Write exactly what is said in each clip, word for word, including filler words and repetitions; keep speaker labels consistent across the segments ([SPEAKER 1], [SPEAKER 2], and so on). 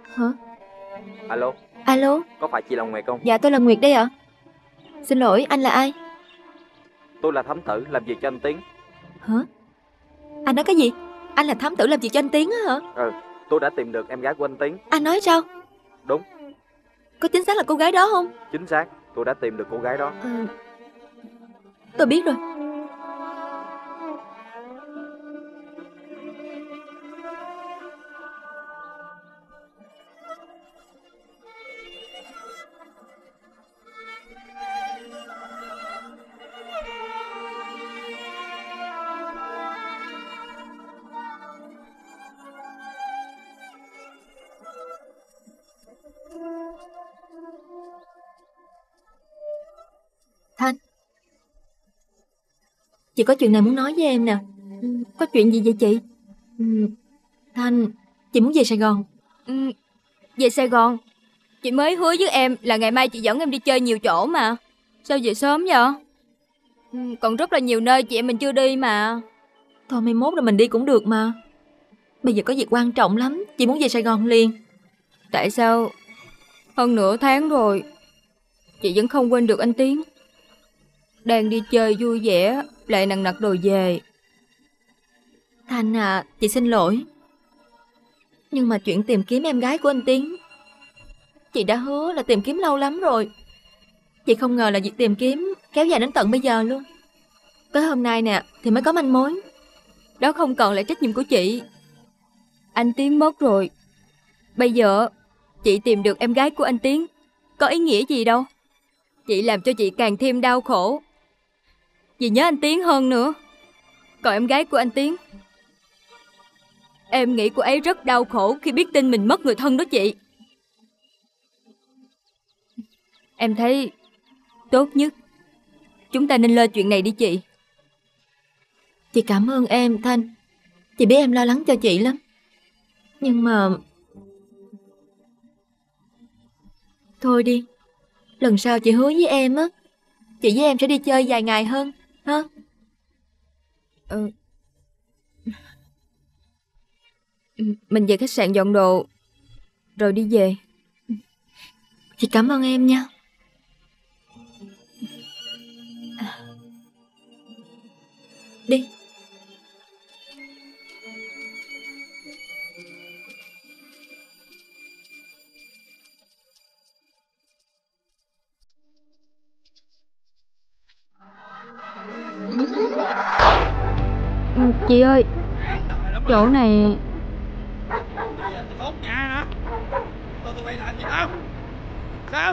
[SPEAKER 1] Hả?
[SPEAKER 2] Alo.
[SPEAKER 1] Alo.
[SPEAKER 2] Có phải chị là Nguyệt không?
[SPEAKER 1] Dạ tôi là Nguyệt đây ạ. Xin lỗi, anh là ai?
[SPEAKER 2] Tôi là thám tử làm việc cho anh Tiến.
[SPEAKER 1] Hả? Anh nói cái gì? Anh là thám tử làm việc cho anh Tiến á hả?
[SPEAKER 2] Ừ, tôi đã tìm được em gái của anh Tiến.
[SPEAKER 1] Anh nói sao?
[SPEAKER 2] Đúng.
[SPEAKER 1] Có chính xác là cô gái đó không?
[SPEAKER 2] Chính xác, tôi đã tìm được cô gái đó.
[SPEAKER 1] Ừ. Tôi biết rồi. Thanh, chị có chuyện này muốn nói với em nè. Ừ, có chuyện gì vậy chị? Ừ, Thanh, chị muốn về Sài Gòn.
[SPEAKER 3] Ừ, về Sài Gòn? Chị mới hứa với em là ngày mai chị dẫn em đi chơi nhiều chỗ mà. Sao về sớm vậy? Ừ, còn rất là nhiều nơi chị em mình chưa đi mà.
[SPEAKER 1] Thôi mai mốt rồi mình đi cũng được mà. Bây giờ có việc quan trọng lắm, chị muốn về Sài Gòn liền.
[SPEAKER 3] Tại sao hơn nửa tháng rồi chị vẫn không quên được anh Tiến? Đang đi chơi vui vẻ lại nằng nặc đòi về.
[SPEAKER 1] Thanh à, chị xin lỗi. Nhưng mà chuyện tìm kiếm em gái của anh Tiến, chị đã hứa là tìm kiếm lâu lắm rồi. Chị không ngờ là việc tìm kiếm kéo dài đến tận bây giờ luôn. Tới hôm nay nè thì mới có manh mối.
[SPEAKER 3] Đó không còn là trách nhiệm của chị. Anh Tiến mất rồi, bây giờ chị tìm được em gái của anh Tiến có ý nghĩa gì đâu. Chị làm cho chị càng thêm đau khổ vì nhớ anh Tiến hơn nữa. Còn em gái của anh Tiến, em nghĩ cô ấy rất đau khổ khi biết tin mình mất người thân đó chị. Em thấy tốt nhất chúng ta nên lo chuyện này đi chị.
[SPEAKER 1] Chị cảm ơn em Thanh. Chị biết em lo lắng cho chị lắm. Nhưng mà thôi đi, lần sau chị hứa với em á, chị với em sẽ đi chơi vài ngày hơn ha.
[SPEAKER 3] Ừ. Mình về khách sạn dọn đồ rồi đi về.
[SPEAKER 1] Chị cảm ơn em nha. Đi.
[SPEAKER 3] Chị ơi, chỗ này
[SPEAKER 4] tốt nhà hả? Tôi tụi bay làm gì đâu? Sao?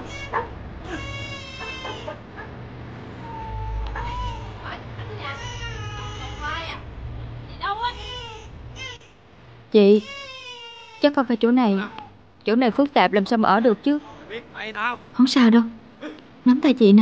[SPEAKER 3] chị, chắc không phải chỗ này. Chỗ này phức tạp làm sao mà ở được chứ.
[SPEAKER 4] Biết mày đâu?
[SPEAKER 1] Không sao đâu. Nắm tay chị nè.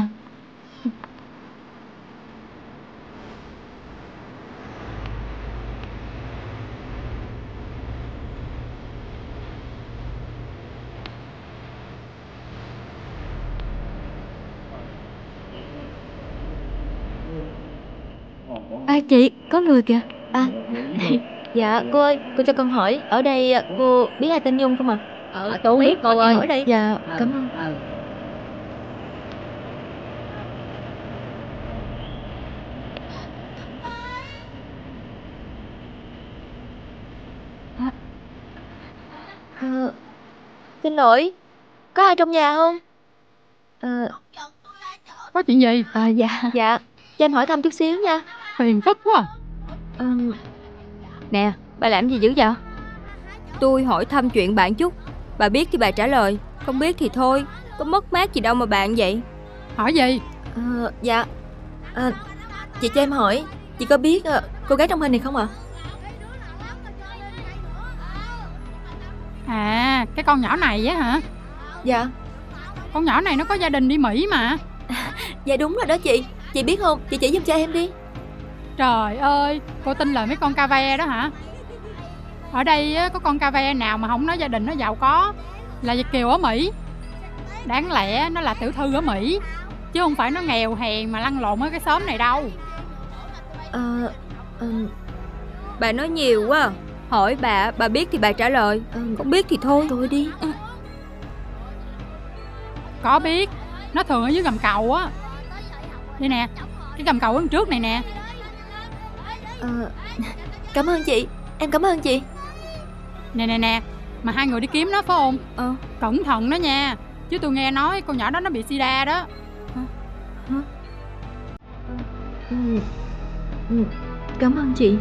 [SPEAKER 1] À chị, có người kìa. À, dạ cô ơi, cô cho con hỏi, ở đây cô biết ai tên Nhung không ạ?
[SPEAKER 5] Ờ, tôi biết cô ơi.
[SPEAKER 1] Ở đây. Dạ, cảm ơn.
[SPEAKER 5] Ừ.
[SPEAKER 1] À, à, xin lỗi, có ai trong nhà không? À,
[SPEAKER 5] Có chuyện gì?
[SPEAKER 1] à dạ. Dạ, cho em hỏi thăm chút xíu nha.
[SPEAKER 5] Phiền phức quá.
[SPEAKER 1] À,
[SPEAKER 3] Nè, bà làm gì dữ vậy? Tôi hỏi thăm chuyện bạn chút, bà biết thì bà trả lời, không biết thì thôi. Có mất mát gì đâu mà bạn vậy.
[SPEAKER 5] Hỏi gì?
[SPEAKER 1] à, dạ, à, chị cho em hỏi, chị có biết à, cô gái trong hình này không ạ?
[SPEAKER 5] À, cái con nhỏ này á hả?
[SPEAKER 1] Dạ.
[SPEAKER 5] Con nhỏ này nó có gia đình đi Mỹ mà.
[SPEAKER 1] Dạ đúng rồi đó chị. Chị biết không, chị chỉ giùm cho em đi.
[SPEAKER 5] Trời ơi, cô tin lời mấy con ca ve đó hả? Ở đây á, có con ca ve nào mà không nói gia đình nó giàu có. Là Việt kiều ở Mỹ. Đáng lẽ nó là tiểu thư ở Mỹ, chứ không phải nó nghèo hèn mà lăn lộn ở cái xóm này đâu.
[SPEAKER 1] Ờ, à,
[SPEAKER 3] Bà nói nhiều quá. Hỏi bà, bà biết thì bà trả lời.
[SPEAKER 1] Ừ.
[SPEAKER 3] Không biết thì thôi.
[SPEAKER 1] Tôi đi. Ừ.
[SPEAKER 5] Có biết. Nó thường ở dưới gầm cầu á. Đây nè, cái gầm cầu ở đằng trước này nè.
[SPEAKER 1] Ờ, cảm ơn chị. Em cảm ơn chị.
[SPEAKER 5] Nè nè nè, mà hai người đi kiếm nó phải không?
[SPEAKER 3] Ờ.
[SPEAKER 5] Cẩn thận đó nha. Chứ tôi nghe nói con nhỏ đó nó bị sida đó.
[SPEAKER 1] Hả? Hả? Ừ. Ừ. Cảm ơn chị.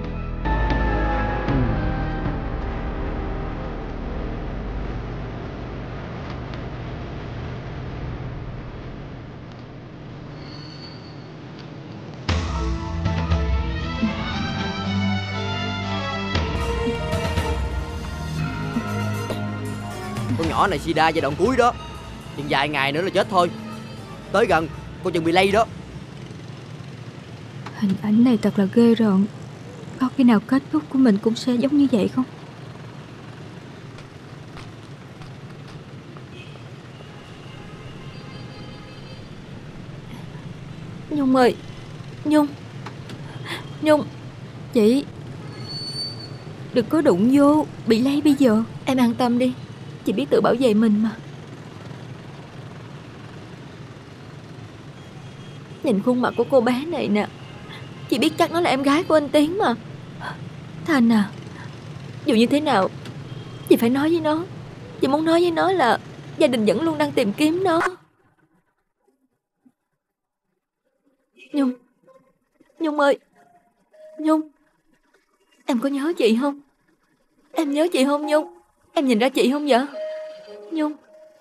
[SPEAKER 6] Con nhỏ này sida giai đoạn cuối đó, chừng vài ngày nữa là chết thôi. Tới gần, cô chừng bị lây đó.
[SPEAKER 3] Hình ảnh này thật là ghê rợn. Có khi nào kết thúc của mình cũng sẽ giống như vậy không?
[SPEAKER 1] Nhung ơi. Nhung. Nhung.
[SPEAKER 3] Chị đừng có đụng vô, bị lây bây giờ.
[SPEAKER 1] Em an tâm đi. Chị biết tự bảo vệ mình mà. Nhìn khuôn mặt của cô bé này nè, chị biết chắc nó là em gái của anh Tiến mà. Thành à, dù như thế nào chị phải nói với nó. Chị muốn nói với nó là gia đình vẫn luôn đang tìm kiếm nó. Nhung. Nhung ơi. Nhung. Em có nhớ chị không? Em nhớ chị không Nhung? Em nhìn ra chị không vậy? Nhung.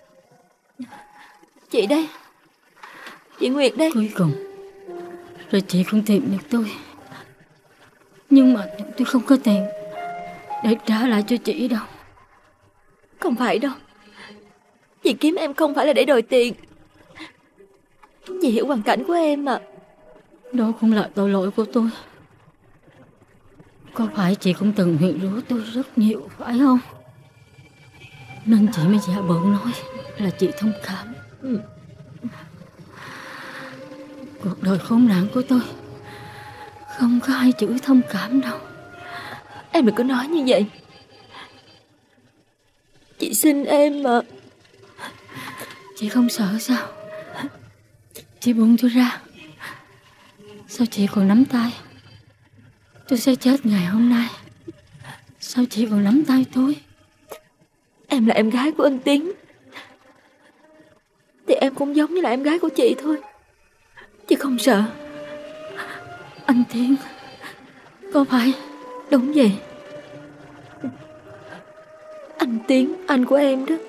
[SPEAKER 1] Chị đây. Chị Nguyệt đây.
[SPEAKER 7] Cuối cùng rồi chị cũng tìm được tôi. Nhưng mà tôi không có tiền để trả lại cho chị đâu.
[SPEAKER 1] Không phải đâu. Chị kiếm em không phải là để đòi tiền. Chị hiểu hoàn cảnh của em mà.
[SPEAKER 7] Đó cũng là tội lỗi của tôi. Có phải chị cũng từng nguyền rủa tôi rất nhiều phải không? Nên chị mới giả bộ nói là chị thông cảm.
[SPEAKER 1] Ừ.
[SPEAKER 7] Cuộc đời khốn nạn của tôi không có ai chữ thông cảm đâu.
[SPEAKER 1] Em đừng có nói như vậy. Chị xin em mà.
[SPEAKER 7] Chị không sợ sao? Chị buông tôi ra. Sao chị còn nắm tay? Tôi sẽ chết ngày hôm nay. Sao chị còn nắm tay tôi?
[SPEAKER 1] Em là em gái của anh Tiến, thì em cũng giống như là em gái của chị thôi. Chị không sợ.
[SPEAKER 7] Anh Tiến, có phải?
[SPEAKER 1] Đúng vậy. Anh Tiến, anh của em đó.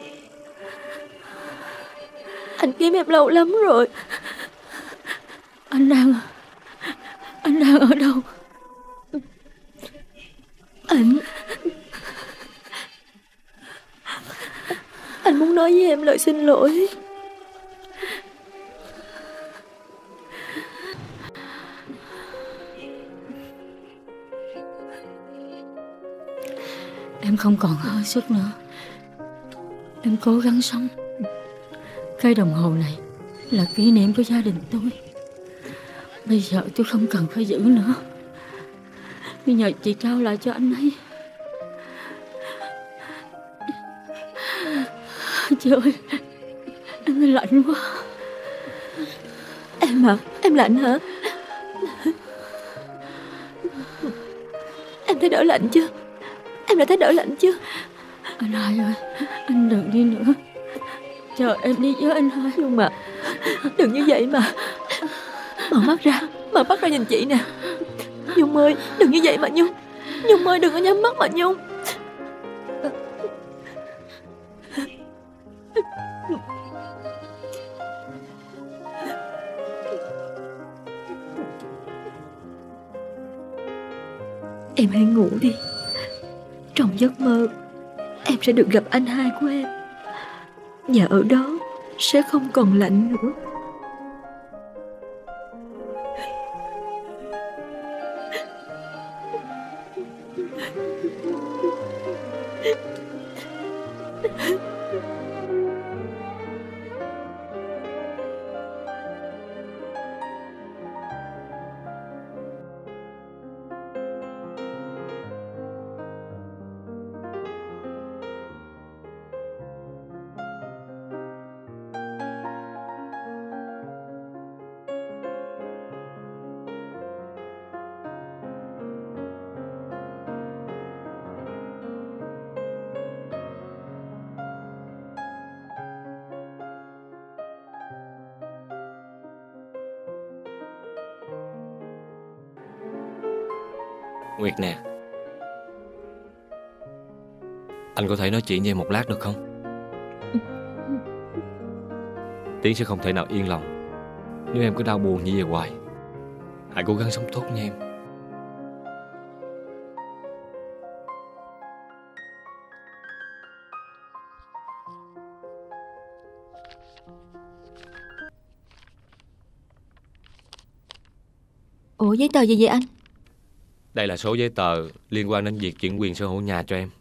[SPEAKER 1] Anh kiếm em lâu lắm rồi.
[SPEAKER 7] Anh đang Anh đang ở đâu?
[SPEAKER 1] Anh Anh muốn nói với em lời xin lỗi.
[SPEAKER 7] Em không còn hơi sức nữa. Em cố gắng sống. Cái đồng hồ này là kỷ niệm của gia đình tôi. Bây giờ tôi không cần phải giữ nữa. Bây giờ chị trao lại cho anh ấy. Chị ơi, em lạnh quá.
[SPEAKER 1] Em à, em lạnh hả? Em thấy đỡ lạnh chưa? Em đã thấy đỡ lạnh chưa?
[SPEAKER 7] Anh hai ơi, anh đừng đi nữa. Chờ em đi với anh hai.
[SPEAKER 1] Nhưng mà đừng như vậy mà. Mở mắt ra, mở mắt ra nhìn chị nè. Nhung ơi, đừng như vậy mà Nhung. Nhung ơi, đừng có nhắm mắt mà Nhung. Em hãy ngủ đi. Trong giấc mơ em sẽ được gặp anh hai của em, và ở đó sẽ không còn lạnh nữa.
[SPEAKER 8] Nguyệt nè, anh có thể nói chuyện với em một lát được không? Tiến sẽ không thể nào yên lòng nếu em cứ đau buồn như vậy hoài. Hãy cố gắng sống tốt nha em.
[SPEAKER 1] Ủa giấy tờ gì vậy anh?
[SPEAKER 8] Đây là số giấy tờ liên quan đến việc chuyển quyền sở hữu nhà cho em.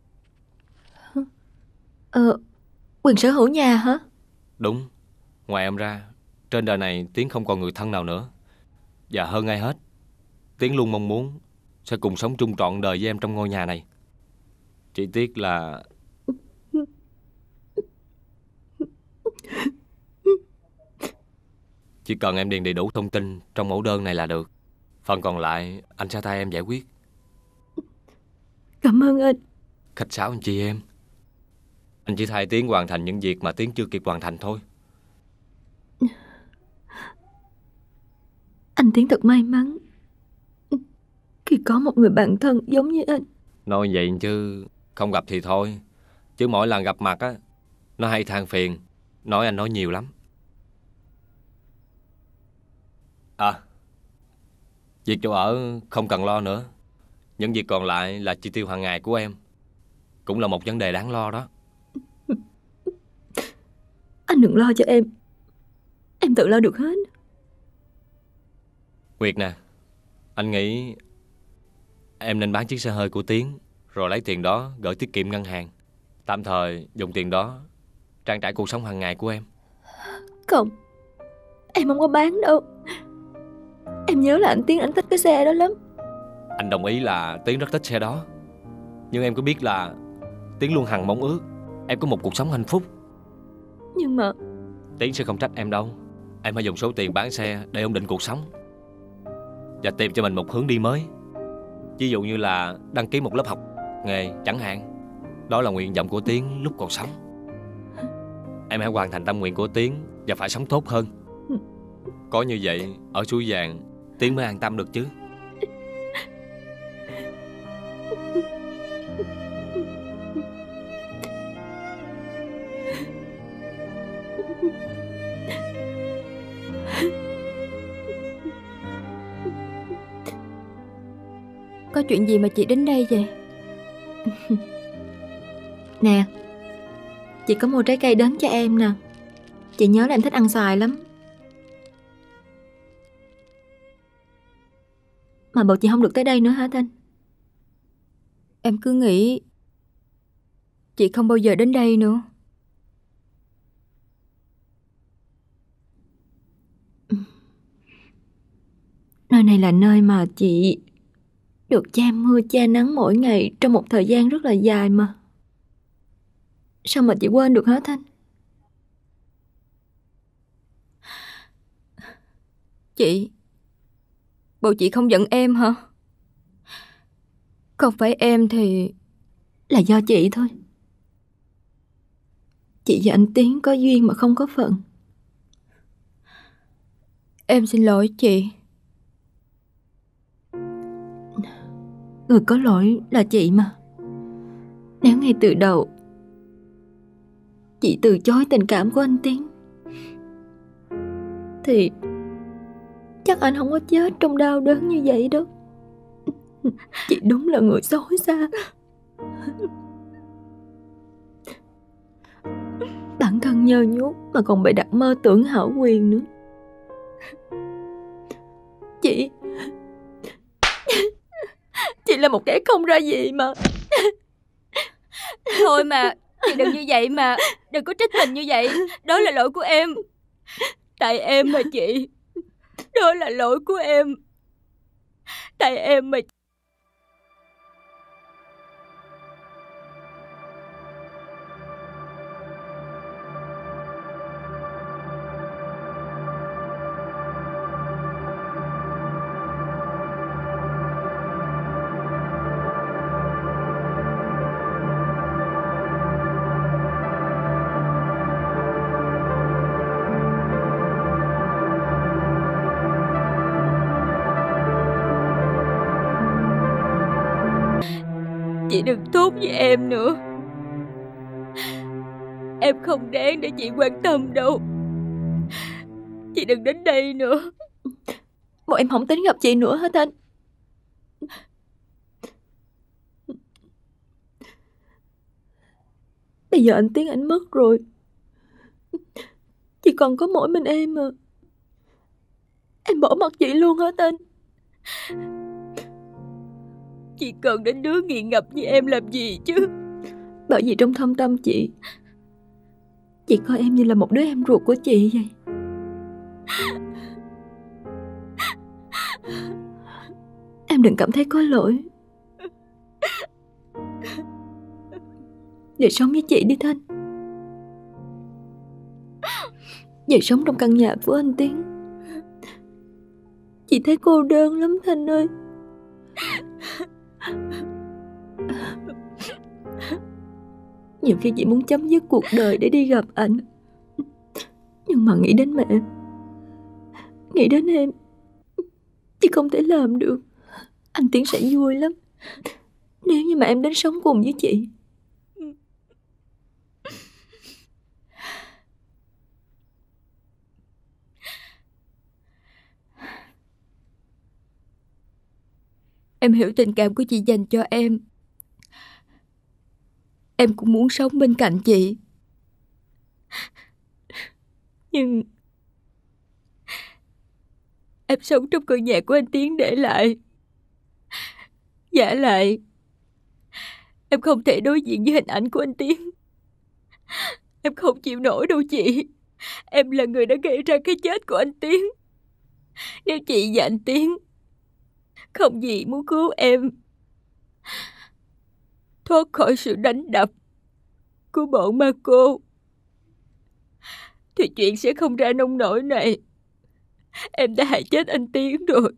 [SPEAKER 1] Ờ, quyền sở hữu nhà hả?
[SPEAKER 8] Đúng. Ngoài em ra, trên đời này Tiến không còn người thân nào nữa. Và hơn ai hết, Tiến luôn mong muốn sẽ cùng sống chung trọn đời với em trong ngôi nhà này. Chỉ tiếc là chỉ cần em điền đầy đủ thông tin trong mẫu đơn này là được. Phần còn lại anh sẽ thay em giải quyết.
[SPEAKER 1] Cảm ơn anh.
[SPEAKER 8] Khách sáo anh chị em. Anh chỉ thay Tiến hoàn thành những việc mà Tiến chưa kịp hoàn thành thôi.
[SPEAKER 1] Anh Tiến thật may mắn khi có một người bạn thân giống như anh.
[SPEAKER 8] Nói vậy chứ không gặp thì thôi, chứ mỗi lần gặp mặt á, nó hay than phiền, nói anh nói nhiều lắm. À, việc chỗ ở không cần lo nữa. Những việc còn lại là chi tiêu hàng ngày của em, cũng là một vấn đề đáng lo đó.
[SPEAKER 1] Anh đừng lo cho em, em tự lo được hết.
[SPEAKER 8] Nguyệt nè, anh nghĩ em nên bán chiếc xe hơi của Tiến, rồi lấy tiền đó gửi tiết kiệm ngân hàng. Tạm thời dùng tiền đó trang trải cuộc sống hàng ngày của em.
[SPEAKER 1] Không, em không có bán đâu. Em nhớ là anh Tiến anh thích cái xe đó lắm.
[SPEAKER 8] Anh đồng ý là Tiến rất thích xe đó, nhưng em có biết là Tiến luôn hằng mong ước em có một cuộc sống hạnh phúc.
[SPEAKER 1] Nhưng mà
[SPEAKER 8] Tiến sẽ không trách em đâu. Em hãy dùng số tiền bán xe để ổn định cuộc sống và tìm cho mình một hướng đi mới. Ví dụ như là đăng ký một lớp học nghề chẳng hạn. Đó là nguyện vọng của Tiến lúc còn sống. Em hãy hoàn thành tâm nguyện của Tiến và phải sống tốt hơn. Có như vậy, ở Suối Vàng Tiến mới an tâm được chứ.
[SPEAKER 3] Có chuyện gì mà chị đến đây vậy?
[SPEAKER 1] Nè, chị có mua trái cây đến cho em nè. Chị nhớ là em thích ăn xoài lắm. Mà bộ chị không được tới đây nữa hả Thanh?
[SPEAKER 3] Em cứ nghĩ chị không bao giờ đến đây nữa.
[SPEAKER 1] Nơi này là nơi mà chị được che mưa che nắng mỗi ngày trong một thời gian rất là dài mà. Sao mà chị quên được hả Thanh?
[SPEAKER 3] Chị, bộ chị không giận em hả? Không phải em thì
[SPEAKER 1] là do chị thôi. Chị và anh Tiến có duyên mà không có phận.
[SPEAKER 3] Em xin lỗi chị.
[SPEAKER 1] Người có lỗi là chị mà. Nếu ngay từ đầu chị từ chối tình cảm của anh Tiến thì chắc anh không có chết trong đau đớn như vậy đâu. Chị đúng là người xấu xa. Bản thân nhơ nhút mà còn bị đặt mơ tưởng hão quyền nữa. Chị Chị là một kẻ không ra gì mà.
[SPEAKER 3] Thôi mà, chị đừng như vậy mà. Đừng có trách mình như vậy. Đó là lỗi của em. Tại em mà chị. Đó là lỗi của em. Tại em mà. chị đừng tốt với em nữa. Em không đáng để chị quan tâm đâu. Chị đừng đến đây nữa.
[SPEAKER 1] Bọn em không tính gặp chị nữa hết anh. Bây giờ anh Tiến anh mất rồi, chỉ còn có mỗi mình em à. Em bỏ mặc chị luôn hết anh.
[SPEAKER 3] Chị cần đến đứa nghiện ngập như em làm gì chứ?
[SPEAKER 1] Bởi vì trong thâm tâm chị, chị coi em như là một đứa em ruột của chị vậy. Em đừng cảm thấy có lỗi. Về sống với chị đi Thanh. Về sống trong căn nhà của anh Tiến. Chị thấy cô đơn lắm Thanh ơi. Nhiều khi chị muốn chấm dứt cuộc đời để đi gặp anh, nhưng mà nghĩ đến mẹ, nghĩ đến em, chị không thể làm được. Anh Tiến sẽ vui lắm nếu như mà em đến sống cùng với chị.
[SPEAKER 3] Em hiểu tình cảm của chị dành cho em. Em cũng muốn sống bên cạnh chị. Nhưng em sống trong căn nhà của anh Tiến để lại. Giả lại em không thể đối diện với hình ảnh của anh Tiến. Em không chịu nổi đâu chị. Em là người đã gây ra cái chết của anh Tiến. Nếu chị và anh Tiến không gì muốn cứu em thoát khỏi sự đánh đập của bọn ma cô, thì chuyện sẽ không ra nông nỗi này. Em đã hại chết anh Tiến rồi.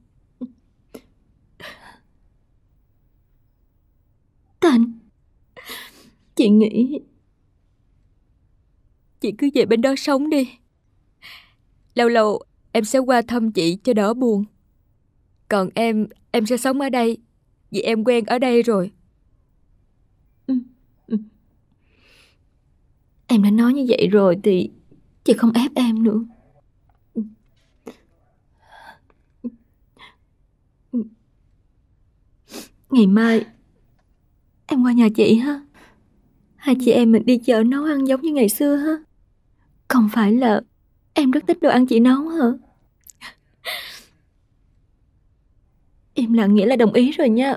[SPEAKER 1] Thành, chị nghĩ
[SPEAKER 3] chị cứ về bên đó sống đi. Lâu lâu em sẽ qua thăm chị cho đỡ buồn. Còn em, em sẽ sống ở đây vì em quen ở đây rồi.
[SPEAKER 1] ừ. Ừ. Em đã nói như vậy rồi thì chị không ép em nữa. Ngày mai em qua nhà chị ha. Hai chị em mình đi chợ nấu ăn giống như ngày xưa ha. Không phải là em rất thích đồ ăn chị nấu hả? Im lặng nghĩa là đồng ý rồi nha.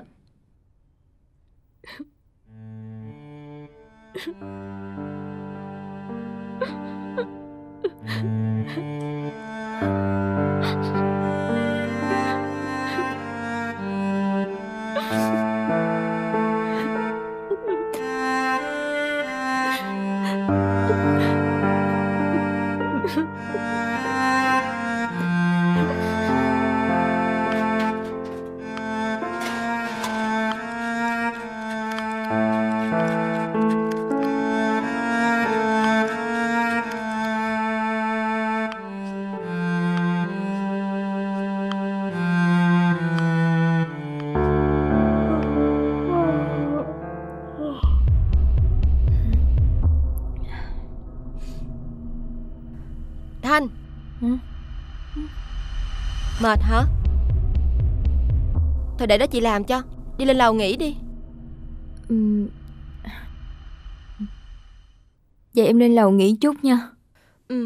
[SPEAKER 9] Thanh.
[SPEAKER 1] ừ?
[SPEAKER 9] Mệt hả? Thôi để đó chị làm cho. Đi lên lầu nghỉ đi.
[SPEAKER 3] ừ. Vậy em lên lầu nghỉ chút nha.
[SPEAKER 9] Ừ.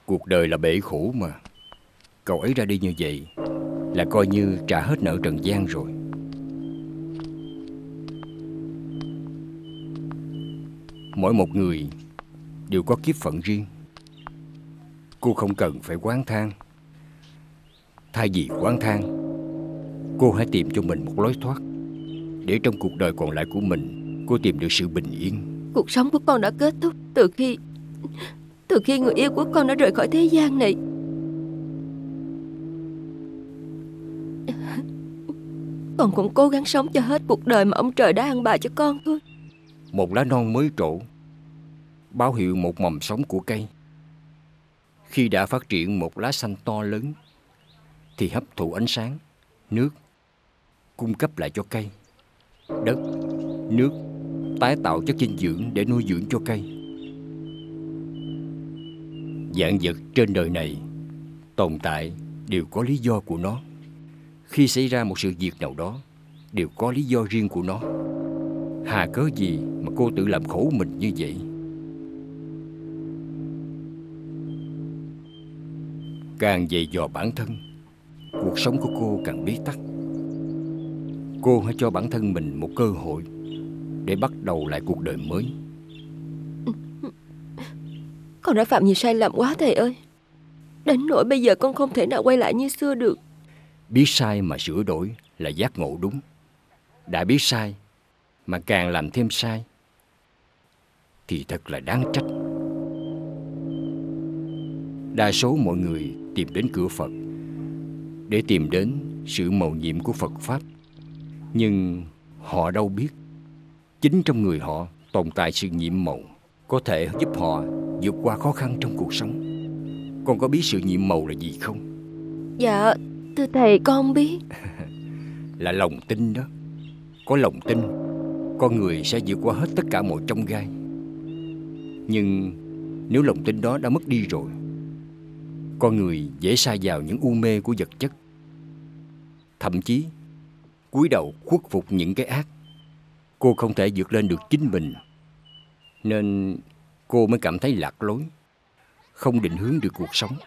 [SPEAKER 10] Cuộc đời là bể khổ mà. Cậu ấy ra đi như vậy là coi như trả hết nợ trần gian rồi. Mỗi một người đều có kiếp phận riêng. Cô không cần phải oán than. Thay vì oán than, cô hãy tìm cho mình một lối thoát, để trong cuộc đời còn lại của mình cô tìm được sự bình yên.
[SPEAKER 9] Cuộc sống của con đã kết thúc từ khi Từ khi người yêu của con đã rời khỏi thế gian này. Con cũng cố gắng sống cho hết cuộc đời mà ông trời đã ăn bài cho con thôi.
[SPEAKER 10] Một lá non mới trổ báo hiệu một mầm sống của cây. Khi đã phát triển một lá xanh to lớn thì hấp thụ ánh sáng, nước, cung cấp lại cho cây. Đất, nước tái tạo chất dinh dưỡng để nuôi dưỡng cho cây. Vạn vật trên đời này tồn tại đều có lý do của nó. Khi xảy ra một sự việc nào đó đều có lý do riêng của nó. Hà cớ gì mà cô tự làm khổ mình như vậy? Càng dày dò bản thân, cuộc sống của cô càng bế tắc. Cô hãy cho bản thân mình một cơ hội để bắt đầu lại cuộc đời mới.
[SPEAKER 9] Con đã phạm nhiều sai lầm quá thầy ơi. Đến nỗi bây giờ con không thể nào quay lại như xưa được.
[SPEAKER 10] Biết sai mà sửa đổi là giác ngộ đúng. Đã biết sai mà càng làm thêm sai thì thật là đáng trách. Đa số mọi người tìm đến cửa Phật để tìm đến sự mầu nhiệm của Phật Pháp. Nhưng họ đâu biết chính trong người họ tồn tại sự nhiệm màu có thể giúp họ vượt qua khó khăn trong cuộc sống. Con có biết sự nhiệm màu là gì không?
[SPEAKER 9] Dạ, thưa thầy con không biết.
[SPEAKER 10] Là lòng tin đó. Có lòng tin, con người sẽ vượt qua hết tất cả mọi chông gai. Nhưng nếu lòng tin đó đã mất đi rồi, con người dễ sa vào những u mê của vật chất, thậm chí cúi đầu khuất phục những cái ác. Cô không thể vượt lên được chính mình, nên cô mới cảm thấy lạc lối, không định hướng được cuộc sống.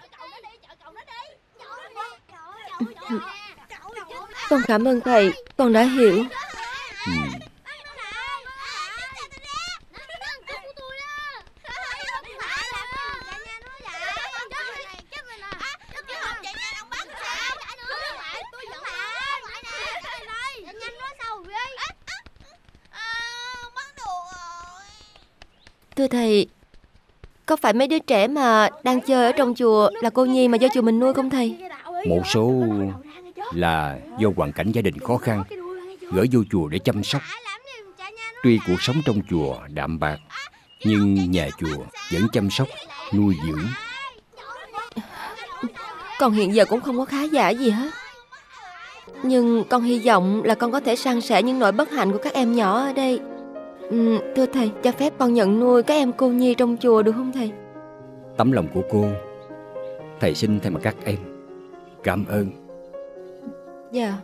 [SPEAKER 9] Con cảm ơn thầy, con đã hiểu.
[SPEAKER 10] Ừ.
[SPEAKER 9] Thưa thầy, có phải mấy đứa trẻ mà đang chơi ở trong chùa là cô nhi mà do chùa mình nuôi không thầy?
[SPEAKER 10] Một số là do hoàn cảnh gia đình khó khăn gửi vô chùa để chăm sóc. Tuy cuộc sống trong chùa đạm bạc, nhưng nhà chùa vẫn chăm sóc, nuôi dưỡng.
[SPEAKER 9] Con hiện giờ cũng không có khá giả gì hết. Nhưng con hy vọng là con có thể san sẻ những nỗi bất hạnh của các em nhỏ ở đây. Ừ, thưa thầy, cho phép con nhận nuôi các em cô nhi trong chùa được không thầy?
[SPEAKER 10] Tấm lòng của cô, thầy xin thay mặt các em cảm ơn.
[SPEAKER 9] Dạ.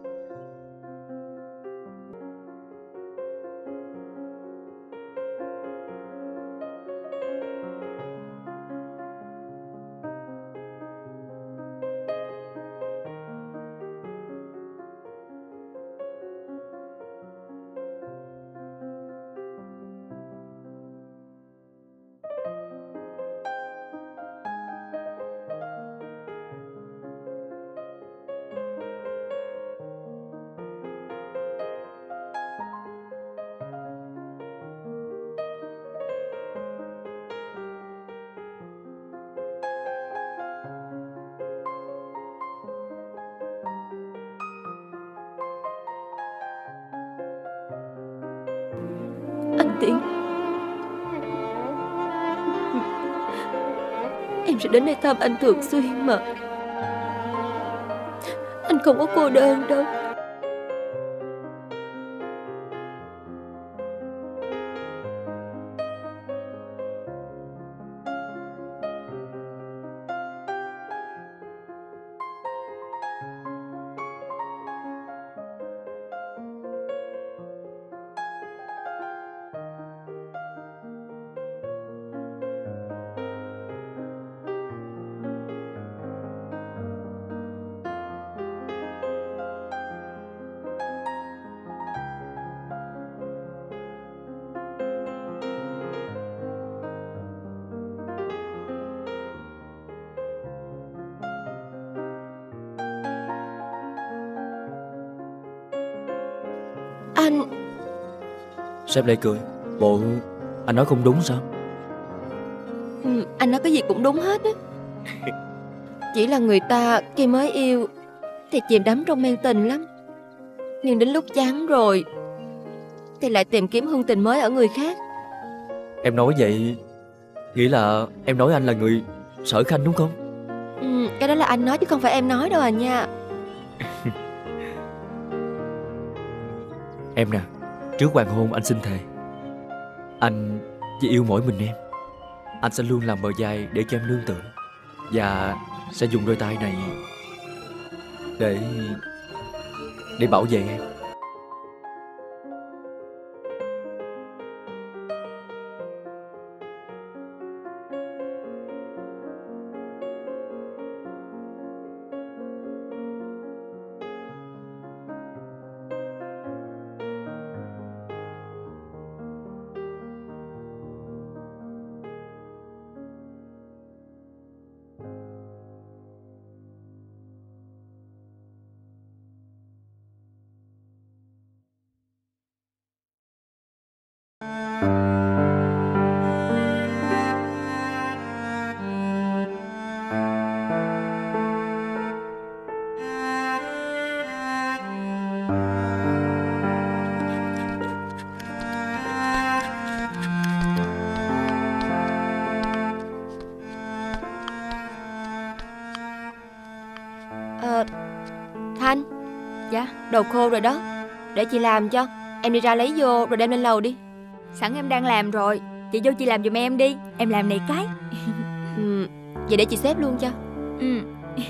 [SPEAKER 9] Anh Tiến, em sẽ đến đây thăm anh thường xuyên mà. Anh không có cô đơn đâu. Anh...
[SPEAKER 11] Sếp lại cười. Bộ anh nói không đúng sao?
[SPEAKER 9] Ừ, anh nói cái gì cũng đúng hết á. Chỉ là người ta khi mới yêu thì chìm đắm trong men tình lắm, nhưng đến lúc chán rồi thì lại tìm kiếm hương tình mới ở người khác.
[SPEAKER 11] Em nói vậy nghĩa là em nói anh là người Sở Khanh đúng không?
[SPEAKER 9] Ừ, cái đó là anh nói chứ không phải em nói đâu à nha.
[SPEAKER 11] Em nè, trước hoàng hôn anh xin thề, anh chỉ yêu mỗi mình em. Anh sẽ luôn làm bờ vai để cho em nương tựa, và sẽ dùng đôi tay này để để bảo vệ em.
[SPEAKER 9] Ờ, Thanh.
[SPEAKER 3] Dạ.
[SPEAKER 9] Đồ khô rồi đó, để chị làm cho. Em đi ra lấy vô rồi đem lên lầu đi.
[SPEAKER 3] Sẵn em đang làm rồi, chị vô chị làm giùm em đi. Em làm này cái.
[SPEAKER 9] Ừ, vậy để chị xếp luôn cho.
[SPEAKER 3] Ừ.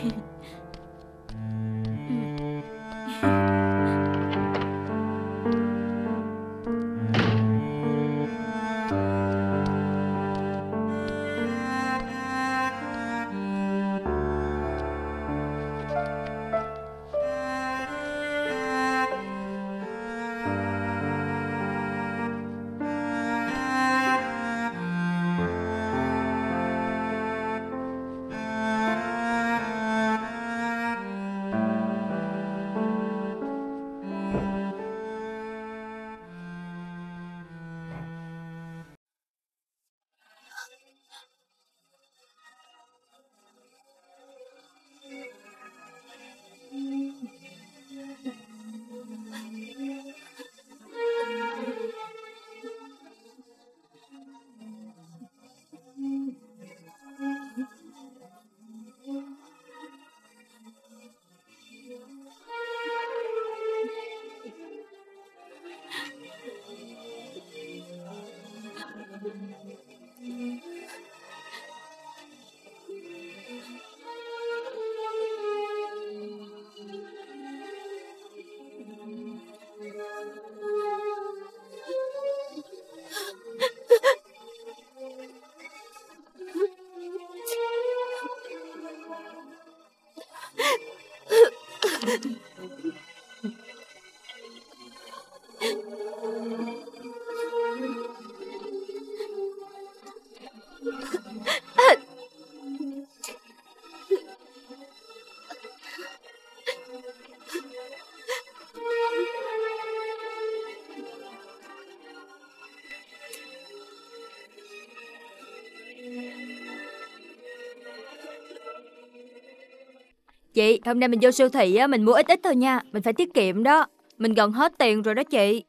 [SPEAKER 3] Chị, hôm nay mình vô siêu thị á, mình mua ít ít thôi nha. Mình phải tiết kiệm đó. Mình gần hết tiền rồi đó chị.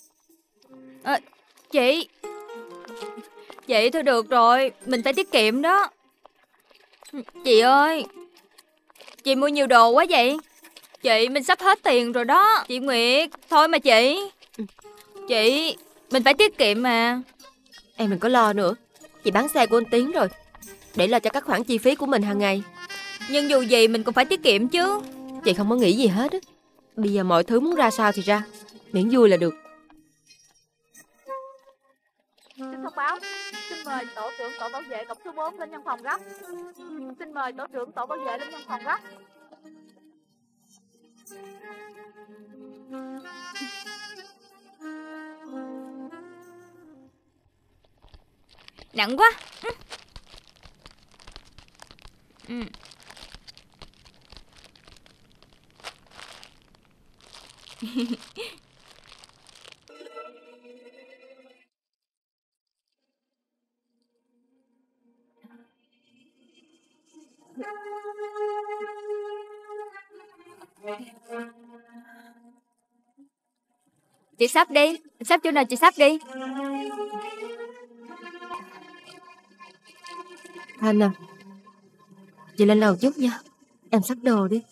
[SPEAKER 3] À, chị Chị thôi được rồi, mình phải tiết kiệm đó. Chị ơi, chị mua nhiều đồ quá vậy. Chị, mình sắp hết tiền rồi đó. Chị Nguyệt, thôi mà chị. Chị, mình phải tiết kiệm mà.
[SPEAKER 9] Em đừng có lo nữa, chị bán xe của anh Tiến rồi, để lo cho các khoản chi phí của mình hàng ngày.
[SPEAKER 3] Nhưng dù gì mình cũng phải tiết kiệm chứ.
[SPEAKER 9] Chị không có nghĩ gì hết á. Bây giờ mọi thứ muốn ra sao thì ra, miễn vui là được.
[SPEAKER 12] Xin thông báo, xin mời tổ trưởng tổ bảo vệ cổng số bốn lên văn phòng gấp. Xin mời tổ trưởng tổ bảo vệ lên văn phòng gấp.
[SPEAKER 3] Nặng quá. Ừ. Chị sắp đi, sắp chỗ nào chị sắp đi.
[SPEAKER 9] Thanh à, chị lên lầu chút nha. Em xách đồ đi.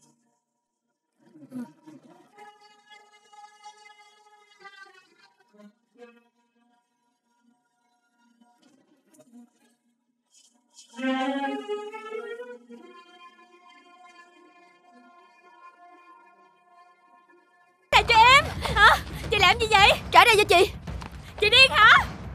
[SPEAKER 3] Trả cho em. Hả? Chị làm gì vậy?
[SPEAKER 9] Trả đây cho chị.
[SPEAKER 3] Chị điên hả?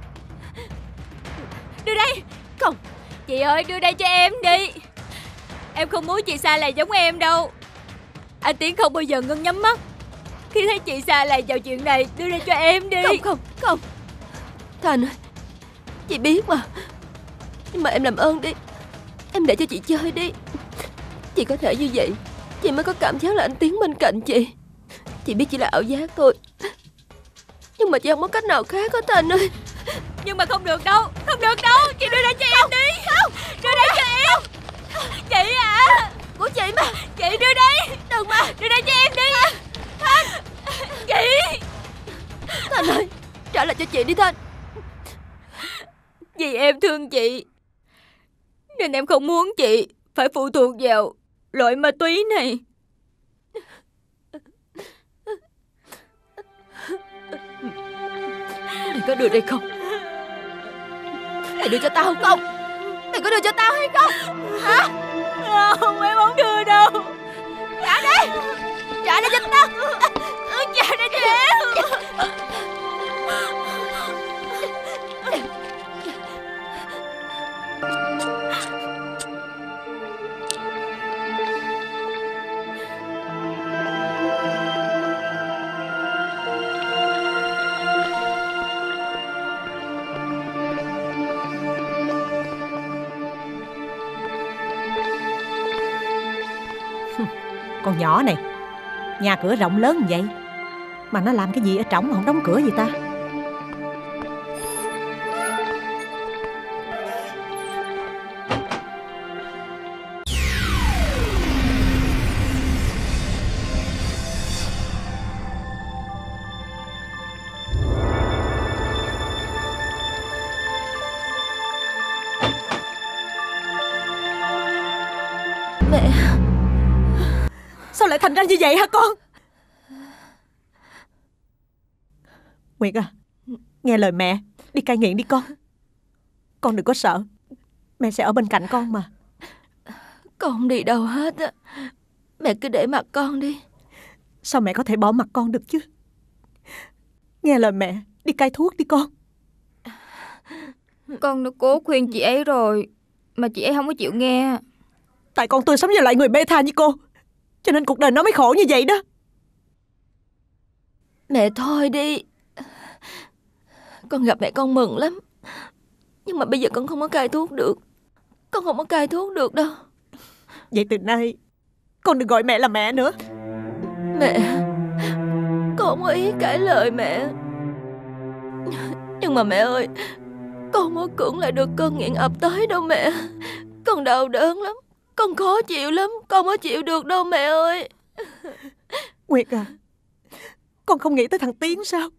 [SPEAKER 3] Đưa đây.
[SPEAKER 9] Không.
[SPEAKER 3] Chị ơi, đưa đây cho em đi. Em không muốn chị xa lầy giống em đâu. Anh Tiến không bao giờ ngưng nhắm mắt khi thấy chị xa lầy vào chuyện này. Đưa đây cho em đi.
[SPEAKER 9] Không không không Thành ơi, chị biết mà. Nhưng mà em làm ơn đi, em để cho chị chơi đi. Chị có thể như vậy chị mới có cảm giác là anh Tiến bên cạnh chị. Chị biết chỉ là ảo giác thôi, nhưng mà chị không có cách nào khác hết Thành ơi.
[SPEAKER 3] Nhưng mà không được đâu. Không được đâu. Chị đưa đây cho em đi.
[SPEAKER 9] Không.
[SPEAKER 3] Đưa đây cho em. Chị à.
[SPEAKER 9] Của chị mà.
[SPEAKER 3] Chị đưa đây.
[SPEAKER 9] Đừng mà.
[SPEAKER 3] Đưa đây cho em đi. Thanh. Chị.
[SPEAKER 9] Thành ơi, trả lại cho chị đi Thanh.
[SPEAKER 3] Vì em thương chị nên em không muốn chị phải phụ thuộc vào loại ma túy này.
[SPEAKER 9] Mày có đưa đây không? Mày đưa cho tao không? Mày có đưa cho tao hay không? Hả?
[SPEAKER 3] Không, em không đưa đâu.
[SPEAKER 9] Trả đây. Trả đây cho tao.
[SPEAKER 3] Trả đây cho em.
[SPEAKER 13] Con nhỏ này, nhà cửa rộng lớn như vậy mà nó làm cái gì ở trỏng mà không đóng cửa gì ta?
[SPEAKER 9] Mẹ,
[SPEAKER 13] sao lại thành ra như vậy hả con? Nguyệt à, nghe lời mẹ, đi cai nghiện đi con. Con đừng có sợ, mẹ sẽ ở bên cạnh con mà.
[SPEAKER 9] con không đi đâu hết á. Mẹ cứ để mặc con đi.
[SPEAKER 13] Sao mẹ có thể bỏ mặc con được chứ? Nghe lời mẹ, đi cai thuốc đi con.
[SPEAKER 3] Con đã cố khuyên chị ấy rồi mà chị ấy không có chịu nghe.
[SPEAKER 13] Tại con tôi sống với lại người bê tha như cô, cho nên cuộc đời nó mới khổ như vậy đó.
[SPEAKER 9] Mẹ thôi đi. Con gặp mẹ con mừng lắm. Nhưng mà bây giờ con không có cai thuốc được. Con không có cai thuốc được đâu.
[SPEAKER 13] Vậy từ nay con đừng gọi mẹ là mẹ nữa.
[SPEAKER 9] Mẹ, con không có ý cãi lời mẹ. Nhưng mà mẹ ơi, con không có cưỡng lại được cơn nghiện ập tới đâu mẹ. Con đau đớn lắm, con khó chịu lắm. Con không có chịu được đâu mẹ ơi.
[SPEAKER 13] Nguyệt à, con không nghĩ tới thằng Tiến sao?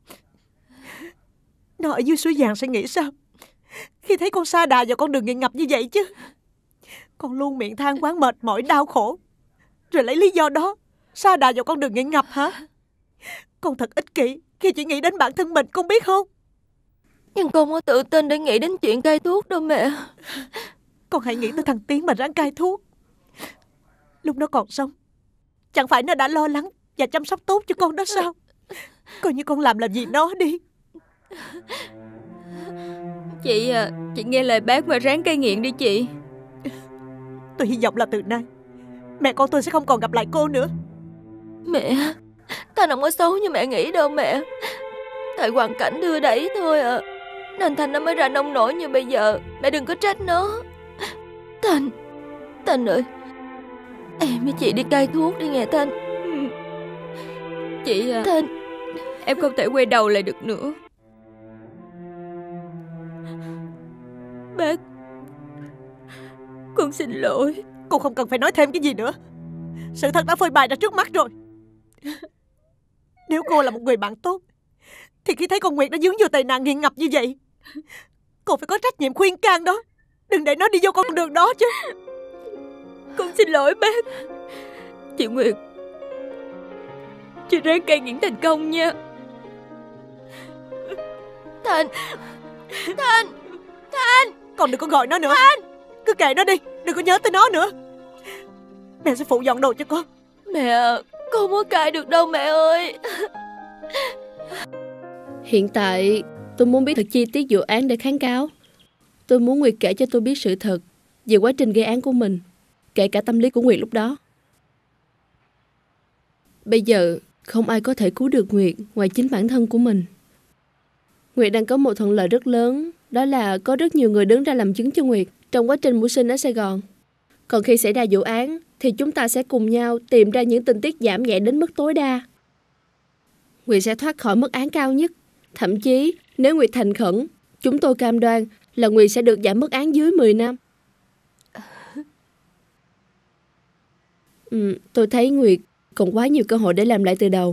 [SPEAKER 13] Nó ở dưới suối vàng sẽ nghĩ sao khi thấy con sa đà vào con đường nghiện ngập như vậy chứ? Con luôn miệng than quán mệt mỏi đau khổ, rồi lấy lý do đó sa đà vào con đường nghiện ngập hả? Con thật ích kỷ khi chỉ nghĩ đến bản thân mình, con biết không?
[SPEAKER 9] Nhưng con không có tự tin để nghĩ đến chuyện cai thuốc đâu mẹ.
[SPEAKER 13] Con hãy nghĩ tới thằng Tiến mà ráng cai thuốc. Lúc nó còn sống, chẳng phải nó đã lo lắng và chăm sóc tốt cho con đó sao? Coi như con làm làm gì nó đi.
[SPEAKER 3] Chị à, chị nghe lời bác mà ráng cai nghiện đi chị.
[SPEAKER 13] Tôi hy vọng là từ nay mẹ con tôi sẽ không còn gặp lại cô nữa.
[SPEAKER 9] Mẹ, Thành không có xấu như mẹ nghĩ đâu mẹ. Tại hoàn cảnh đưa đẩy thôi à, nên Thành nó mới ra nông nổi như bây giờ. Mẹ đừng có trách nó. Thành, Thành ơi, em với chị đi cai thuốc đi nghe Thành.
[SPEAKER 3] Chị à,
[SPEAKER 9] Thành,
[SPEAKER 3] em không thể quay đầu lại được nữa.
[SPEAKER 9] Bác
[SPEAKER 7] Con xin lỗi.
[SPEAKER 13] Cô không cần phải nói thêm cái gì nữa. Sự thật đã phơi bày ra trước mắt rồi. Nếu cô là một người bạn tốt thì khi thấy con Nguyệt đã dướng vô tệ nạn nghiện ngập như vậy, cô phải có trách nhiệm khuyên can đó. Đừng để nó đi vô con đường đó chứ.
[SPEAKER 7] Con xin lỗi bác. Chị Nguyệt, chị ráng cai nghiện thành công nha.
[SPEAKER 9] Thanh, Thanh, Thanh.
[SPEAKER 13] Con đừng có gọi nó nữa. Thanh. Cứ kệ nó đi, đừng có nhớ tới nó nữa. Mẹ sẽ phụ dọn đồ cho con.
[SPEAKER 9] Mẹ, con không có cai được đâu mẹ ơi.
[SPEAKER 14] Hiện tại tôi muốn biết thật chi tiết vụ án để kháng cáo. Tôi muốn Nguyệt kể cho tôi biết sự thật về quá trình gây án của mình, kể cả tâm lý của Nguyệt lúc đó. Bây giờ không ai có thể cứu được Nguyệt ngoài chính bản thân của mình. Nguyệt đang có một thuận lợi rất lớn, đó là có rất nhiều người đứng ra làm chứng cho Nguyệt trong quá trình mưu sinh ở Sài Gòn. Còn khi xảy ra vụ án thì chúng ta sẽ cùng nhau tìm ra những tình tiết giảm nhẹ đến mức tối đa. Nguyệt sẽ thoát khỏi mức án cao nhất. Thậm chí nếu Nguyệt thành khẩn, chúng tôi cam đoan là Nguyệt sẽ được giảm mức án dưới mười năm. Ừ, tôi thấy Nguyệt còn quá nhiều cơ hội để làm lại từ đầu.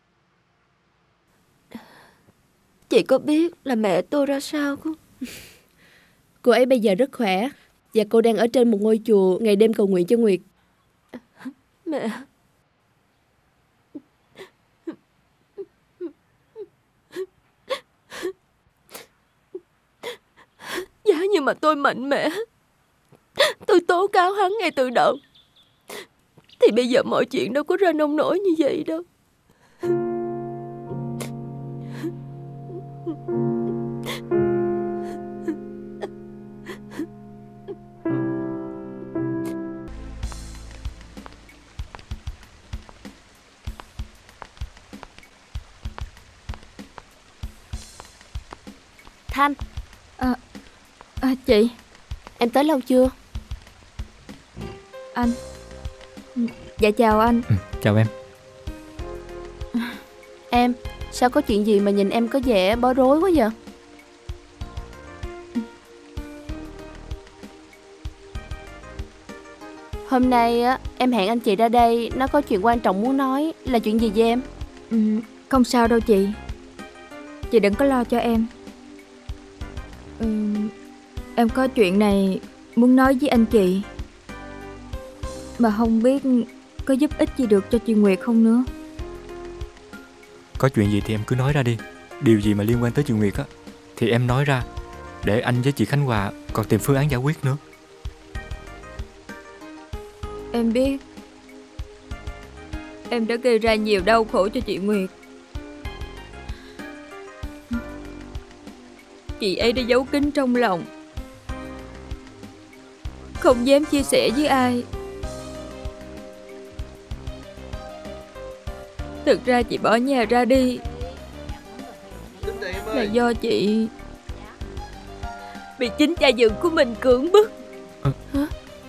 [SPEAKER 9] Chị có biết là mẹ tôi ra sao không?
[SPEAKER 14] Cô ấy bây giờ rất khỏe và cô đang ở trên một ngôi chùa ngày đêm cầu nguyện cho Nguyệt.
[SPEAKER 9] Mẹ. Giá như mà tôi mạnh mẽ, tôi tố cáo hắn ngay từ đầu, thì bây giờ mọi chuyện đâu có ra nông nổi như vậy đâu.
[SPEAKER 14] Thanh.
[SPEAKER 3] À, à, chị.
[SPEAKER 14] Em tới lâu chưa?
[SPEAKER 3] Anh. Dạ chào anh.
[SPEAKER 11] Ừ, chào em.
[SPEAKER 14] Em, sao có chuyện gì mà nhìn em có vẻ bối rối quá vậy? Hôm nay á, em hẹn anh chị ra đây, nó có chuyện quan trọng muốn nói. Là chuyện gì với em?
[SPEAKER 3] Ừ, không sao đâu chị. Chị đừng có lo cho em. Ừ, em có chuyện này muốn nói với anh chị, mà không biết có giúp ích gì được cho chị Nguyệt không nữa.
[SPEAKER 11] Có chuyện gì thì em cứ nói ra đi. Điều gì mà liên quan tới chị Nguyệt á thì em nói ra, để anh với chị Khánh Hòa còn tìm phương án giải quyết nữa.
[SPEAKER 3] Em biết em đã gây ra nhiều đau khổ cho chị Nguyệt. Chị ấy đã giấu kín trong lòng, không dám chia sẻ với ai. Thực ra chị bỏ nhà ra đi là do chị bị chính cha dựng của mình cưỡng bức.
[SPEAKER 11] à.
[SPEAKER 3] Hả?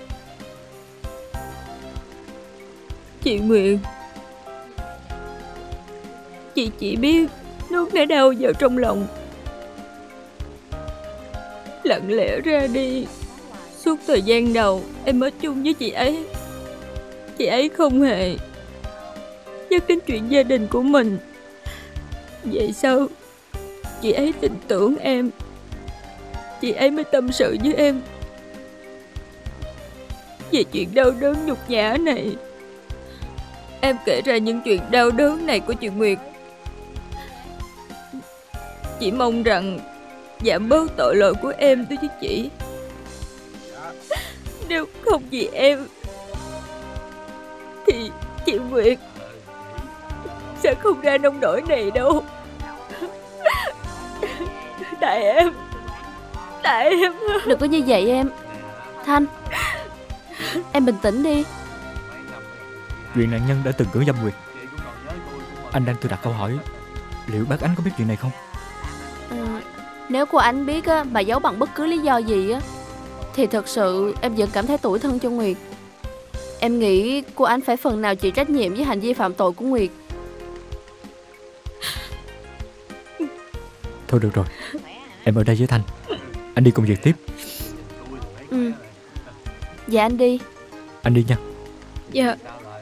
[SPEAKER 3] Chị Nguyệt, chị chỉ biết nuốt nỗi đau vào trong lòng, lặng lẽ ra đi. Suốt thời gian đầu em ở chung với chị ấy, chị ấy không hề nhắc đến chuyện gia đình của mình. Vậy sao chị ấy tin tưởng em, chị ấy mới tâm sự với em về chuyện đau đớn nhục nhã này. Em kể ra những chuyện đau đớn này của chị Nguyệt chỉ mong rằng giảm bớt tội lỗi của em đối với chị. Nếu không vì em thì chị Nguyệt sẽ không ra nông nỗi này đâu. Tại em Tại em
[SPEAKER 14] Đừng có như vậy em. Thanh, em bình tĩnh đi.
[SPEAKER 11] Chuyện nạn nhân đã từng cưỡng dâm Nguyệt. Anh đang tự đặt câu hỏi, liệu bác Ánh có biết chuyện này không?
[SPEAKER 14] À, nếu cô Ánh biết á, mà giấu bằng bất cứ lý do gì á, thì thật sự em vẫn cảm thấy tủi thân cho Nguyệt. Em nghĩ cô Ánh phải phần nào chịu trách nhiệm với hành vi phạm tội của Nguyệt.
[SPEAKER 11] Thôi được rồi, em ở đây với Thanh, anh đi công việc tiếp.
[SPEAKER 14] Ừ. Dạ anh đi.
[SPEAKER 11] Anh đi nha.
[SPEAKER 1] Dạ.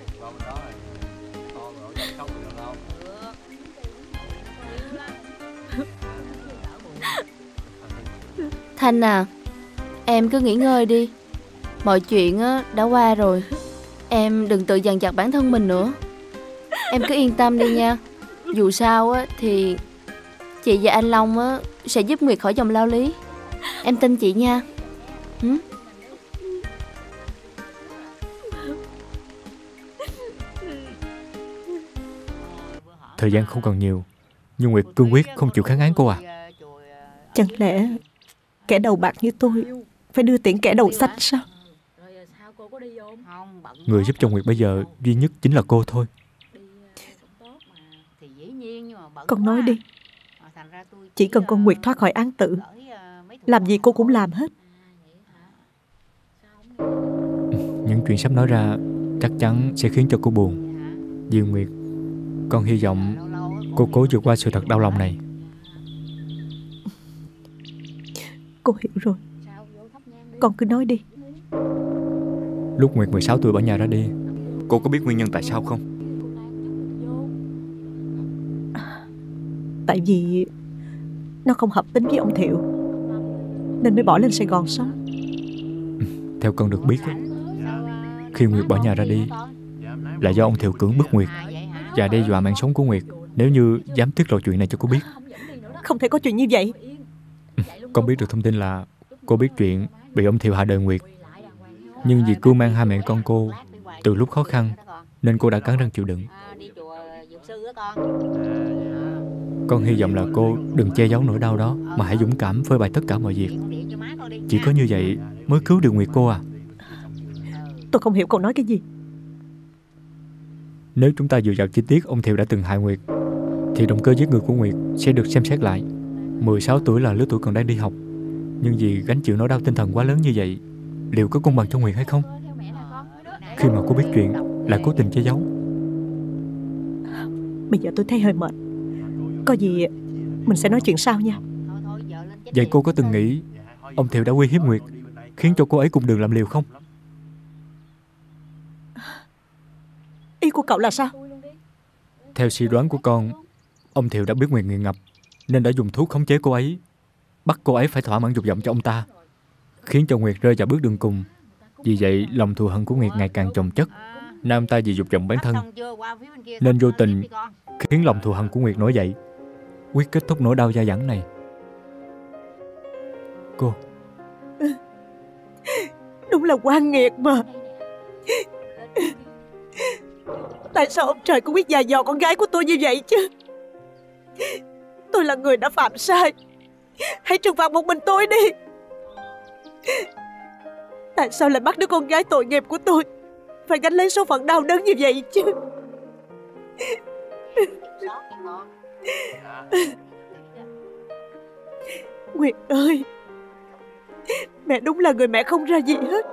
[SPEAKER 14] Thanh à, em cứ nghỉ ngơi đi. Mọi chuyện á, đã qua rồi. Em đừng tự dằn vặt bản thân mình nữa. Em cứ yên tâm đi nha. Dù sao á, thì chị và anh Long á, sẽ giúp Nguyệt khỏi dòng lao lý. Em tin chị nha. Hử?
[SPEAKER 11] Thời gian không còn nhiều, nhưng Nguyệt cương quyết không chịu kháng án cô à?
[SPEAKER 13] Chẳng lẽ kẻ đầu bạc như tôi phải đưa tiễn kẻ đầu xanh sao?
[SPEAKER 11] Người giúp cho Nguyệt bây giờ duy nhất chính là cô thôi.
[SPEAKER 13] Con nói đi. Chỉ cần con Nguyệt thoát khỏi án tử, làm gì cô cũng làm hết.
[SPEAKER 11] Những chuyện sắp nói ra chắc chắn sẽ khiến cho cô buồn. Vì Nguyệt, con hy vọng cô cố vượt qua sự thật đau lòng này.
[SPEAKER 13] Cô hiểu rồi. Con cứ nói đi.
[SPEAKER 11] Lúc Nguyệt mười sáu tuổi bỏ nhà ra đi, cô có biết nguyên nhân tại sao không?
[SPEAKER 13] Tại vì nó không hợp tính với ông Thiệu, nên mới bỏ lên Sài Gòn sống.
[SPEAKER 11] Theo con được biết, khi Nguyệt bỏ nhà ra đi là do ông Thiệu cưỡng bức Nguyệt và đe dọa mạng sống của Nguyệt nếu như dám tiết lộ chuyện này cho cô biết.
[SPEAKER 13] Không thể có chuyện như vậy.
[SPEAKER 11] Con biết được thông tin là cô biết chuyện bị ông Thiệu hạ đời Nguyệt, nhưng vì cưu mang hai mẹ con cô từ lúc khó khăn nên cô đã cắn răng chịu đựng. Con hy vọng là cô đừng che giấu nỗi đau đó, mà hãy dũng cảm phơi bày tất cả mọi việc. Chỉ có như vậy mới cứu được Nguyệt cô à.
[SPEAKER 13] Tôi không hiểu cậu nói cái gì.
[SPEAKER 11] Nếu chúng ta dựa vào chi tiết ông Thiệu đã từng hại Nguyệt, thì động cơ giết người của Nguyệt sẽ được xem xét lại. mười sáu tuổi là lứa tuổi còn đang đi học, nhưng vì gánh chịu nỗi đau tinh thần quá lớn như vậy, liệu có công bằng cho Nguyệt hay không? Khi mà cô biết chuyện là cố tình che giấu.
[SPEAKER 13] Bây giờ tôi thấy hơi mệt. Có gì mình sẽ nói chuyện sau nha.
[SPEAKER 11] Vậy cô có từng nghĩ ông Thiệu đã uy hiếp Nguyệt, khiến cho cô ấy cùng đường làm liều không?
[SPEAKER 13] Ý của cậu là sao?
[SPEAKER 11] Theo suy đoán của con, ông Thiệu đã biết Nguyệt nghiện ngập nên đã dùng thuốc khống chế cô ấy, bắt cô ấy phải thỏa mãn dục vọng cho ông ta, khiến cho Nguyệt rơi vào bước đường cùng. Vì vậy lòng thù hận của Nguyệt ngày càng chồng chất. Nam ta vì dục vọng bản thân nên vô tình khiến lòng thù hận của Nguyệt nổi dậy, quyết kết thúc nỗi đau dai dẳng này. Cô
[SPEAKER 13] Đúng là oan nghiệt mà. Tại sao ông trời cũng biết dày dò con gái của tôi như vậy chứ? Tôi là người đã phạm sai, hãy trừng phạt một mình tôi đi. Tại sao lại bắt đứa con gái tội nghiệp của tôi phải gánh lấy số phận đau đớn như vậy chứ? Nguyệt ơi, mẹ đúng là người mẹ không ra gì hết.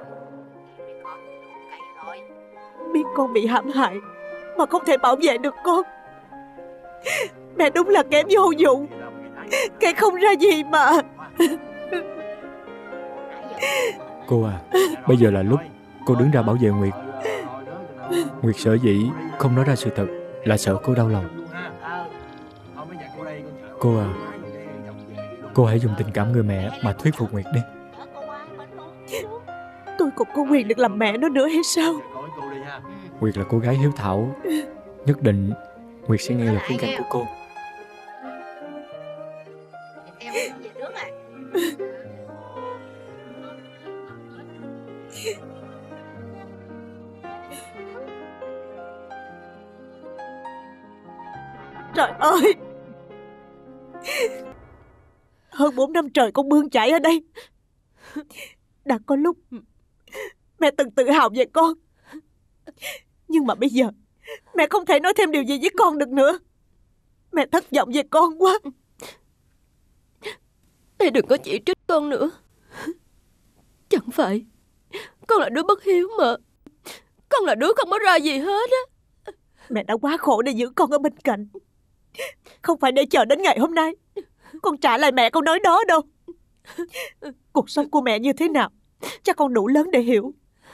[SPEAKER 13] Biết con bị hãm hại mà không thể bảo vệ được con. Mẹ đúng là kẻ vô dụng, kẻ không ra gì mà.
[SPEAKER 11] Cô à, bây giờ là lúc cô đứng ra bảo vệ Nguyệt. Nguyệt sở dĩ không nói ra sự thật là sợ cô đau lòng. Cô à, cô hãy dùng tình cảm người mẹ mà thuyết phục Nguyệt đi.
[SPEAKER 13] Tôi cũng có quyền được làm mẹ nó nữa hay sao?
[SPEAKER 11] Nguyệt là cô gái hiếu thảo, nhất định Nguyệt sẽ nghe lời khuyên can của cô.
[SPEAKER 13] Trời ơi, hơn bốn năm trời con bươn chải ở đây. Đã có lúc mẹ từng tự hào về con, nhưng mà bây giờ mẹ không thể nói thêm điều gì với con được nữa. Mẹ thất vọng về con quá.
[SPEAKER 9] Mẹ đừng có chỉ trích con nữa. Chẳng phải con là đứa bất hiếu mà. Con là đứa không có ra gì hết á.
[SPEAKER 13] Mẹ đã quá khổ để giữ con ở bên cạnh, không phải để chờ đến ngày hôm nay con trả lại mẹ câu nói đó đâu. Cuộc sống của mẹ như thế nào chắc con đủ lớn để hiểu.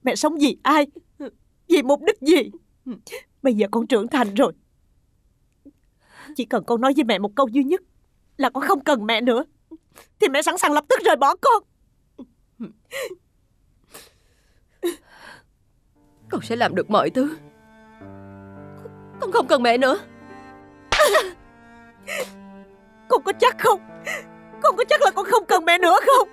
[SPEAKER 13] Mẹ sống vì ai? Vì mục đích gì? Bây giờ con trưởng thành rồi. Chỉ cần con nói với mẹ một câu duy nhất là con không cần mẹ nữa, thì mẹ sẵn sàng lập tức rời bỏ con.
[SPEAKER 1] Con sẽ làm được mọi thứ. Con không cần mẹ nữa.
[SPEAKER 13] Con có chắc không? Con có chắc là con không cần mẹ nữa không?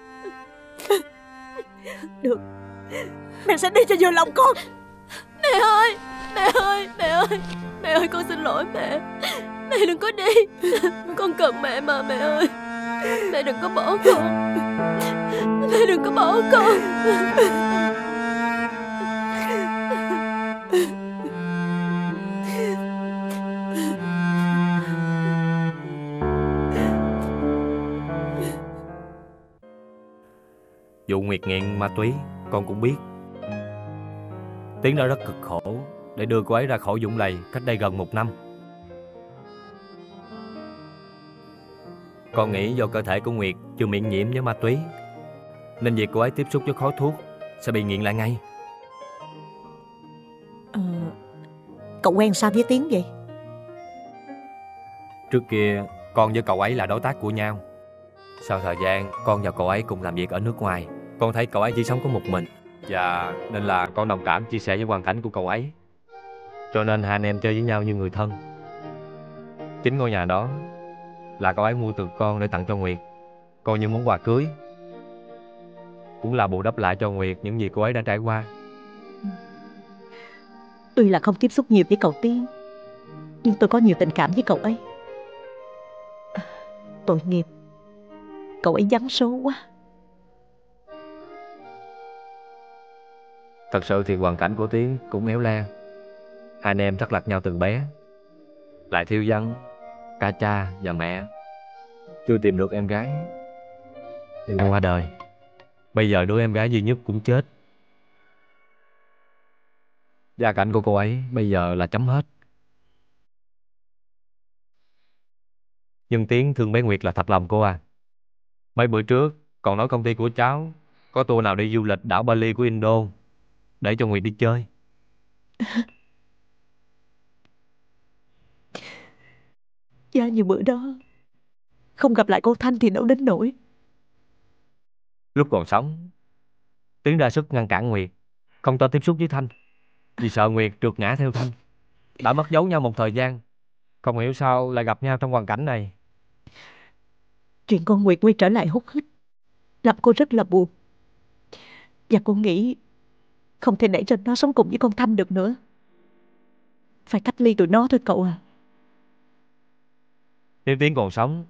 [SPEAKER 13] Được, mẹ sẽ đi cho vừa lòng con.
[SPEAKER 1] Mẹ ơi, mẹ ơi, mẹ ơi, mẹ ơi, con xin lỗi mẹ. Mẹ đừng có đi. Con cần mẹ mà mẹ ơi. Mẹ đừng có bỏ con. Mẹ đừng có bỏ con.
[SPEAKER 8] Vụ Nguyệt nghiện ma túy con cũng biết. Tiến đã rất cực khổ để đưa cô ấy ra khỏi vũng lầy cách đây gần một năm. Con nghĩ do cơ thể của Nguyệt chưa miễn nhiễm với ma túy, nên việc cô ấy tiếp xúc với khói thuốc sẽ bị nghiện lại ngay.
[SPEAKER 13] Ờ, cậu quen sao với Tiến vậy?
[SPEAKER 8] Trước kia con với cậu ấy là đối tác của nhau. Sau thời gian con và cậu ấy cùng làm việc ở nước ngoài, con thấy cậu ấy chỉ sống có một mình, và nên là con đồng cảm chia sẻ với hoàn cảnh của cậu ấy. Cho nên hai anh em chơi với nhau như người thân. Chính ngôi nhà đó là cậu ấy mua từ con để tặng cho Nguyệt, coi như món quà cưới, cũng là bù đắp lại cho Nguyệt những gì cô ấy đã trải qua.
[SPEAKER 13] Tuy là không tiếp xúc nhiều với cậu Tiến, nhưng tôi có nhiều tình cảm với cậu ấy. Tội nghiệp, cậu ấy vắng số quá.
[SPEAKER 8] Thật sự thì hoàn cảnh của Tiến cũng éo le. Hai anh em thất lạc nhau từ bé, lại thiếu vắng cả cha và mẹ, chưa tìm được em gái thì qua đời. Bây giờ đứa em gái duy nhất cũng chết. Gia cảnh của cô ấy bây giờ là chấm hết. Nhưng Tiến thương bé Nguyệt là thật lòng cô à. Mấy bữa trước còn nói công ty của cháu có tour nào đi du lịch đảo Bali của Indo để cho Nguyệt đi chơi.
[SPEAKER 13] Dạ, như bữa đó không gặp lại cô Thanh thì đâu đến nỗi.
[SPEAKER 8] Lúc còn sống, Tiến ra sức ngăn cản Nguyệt không cho tiếp xúc với Thanh, vì sợ Nguyệt trượt ngã theo Thanh. Đã mất dấu nhau một thời gian, không hiểu sao lại gặp nhau trong hoàn cảnh này.
[SPEAKER 13] Chuyện con Nguyệt quay trở lại hút hít làm cô rất là buồn. Và cô nghĩ không thể để cho nó sống cùng với con Thanh được nữa. Phải cách ly tụi nó thôi cậu à.
[SPEAKER 8] Nếu Tiến còn sống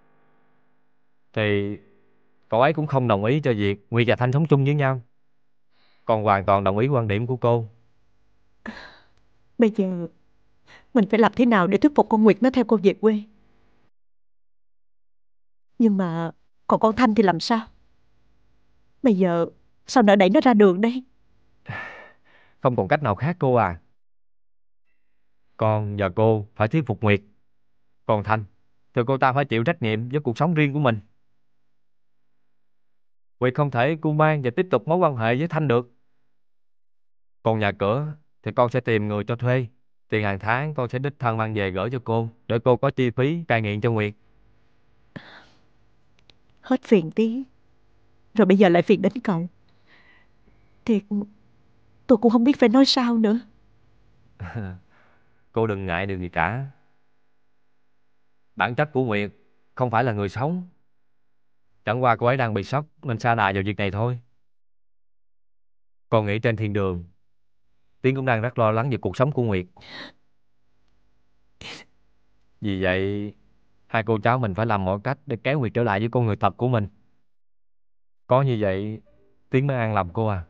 [SPEAKER 8] thì cậu ấy cũng không đồng ý cho việc Nguyệt và Thanh sống chung với nhau. Còn hoàn toàn đồng ý quan điểm của cô.
[SPEAKER 13] Bây giờ mình phải làm thế nào để thuyết phục con Nguyệt nó theo cô về quê? Nhưng mà còn con Thanh thì làm sao? Bây giờ sao nỡ đẩy nó ra đường đây?
[SPEAKER 8] Không còn cách nào khác cô à. Con và cô phải thuyết phục Nguyệt. Còn Thanh thì cô ta phải chịu trách nhiệm với cuộc sống riêng của mình. Nguyệt không thể cu mang và tiếp tục mối quan hệ với Thanh được. Còn nhà cửa thì con sẽ tìm người cho thuê. Tiền hàng tháng con sẽ đích thân mang về gửi cho cô, để cô có chi phí cai nghiện cho Nguyệt.
[SPEAKER 13] Hết phiền tí, rồi bây giờ lại phiền đến cậu. Thiệt, tôi cũng không biết phải nói sao nữa.
[SPEAKER 8] Cô đừng ngại điều gì cả. Bản chất của Nguyệt không phải là người xấu. Chẳng qua cô ấy đang bị sốc nên sa đà vào việc này thôi. Con nghĩ trên thiên đường, Tiến cũng đang rất lo lắng về cuộc sống của Nguyệt. Vì vậy, hai cô cháu mình phải làm mọi cách để kéo Nguyệt trở lại với con người thật của mình. Có như vậy, Tiến mới an lòng cô à.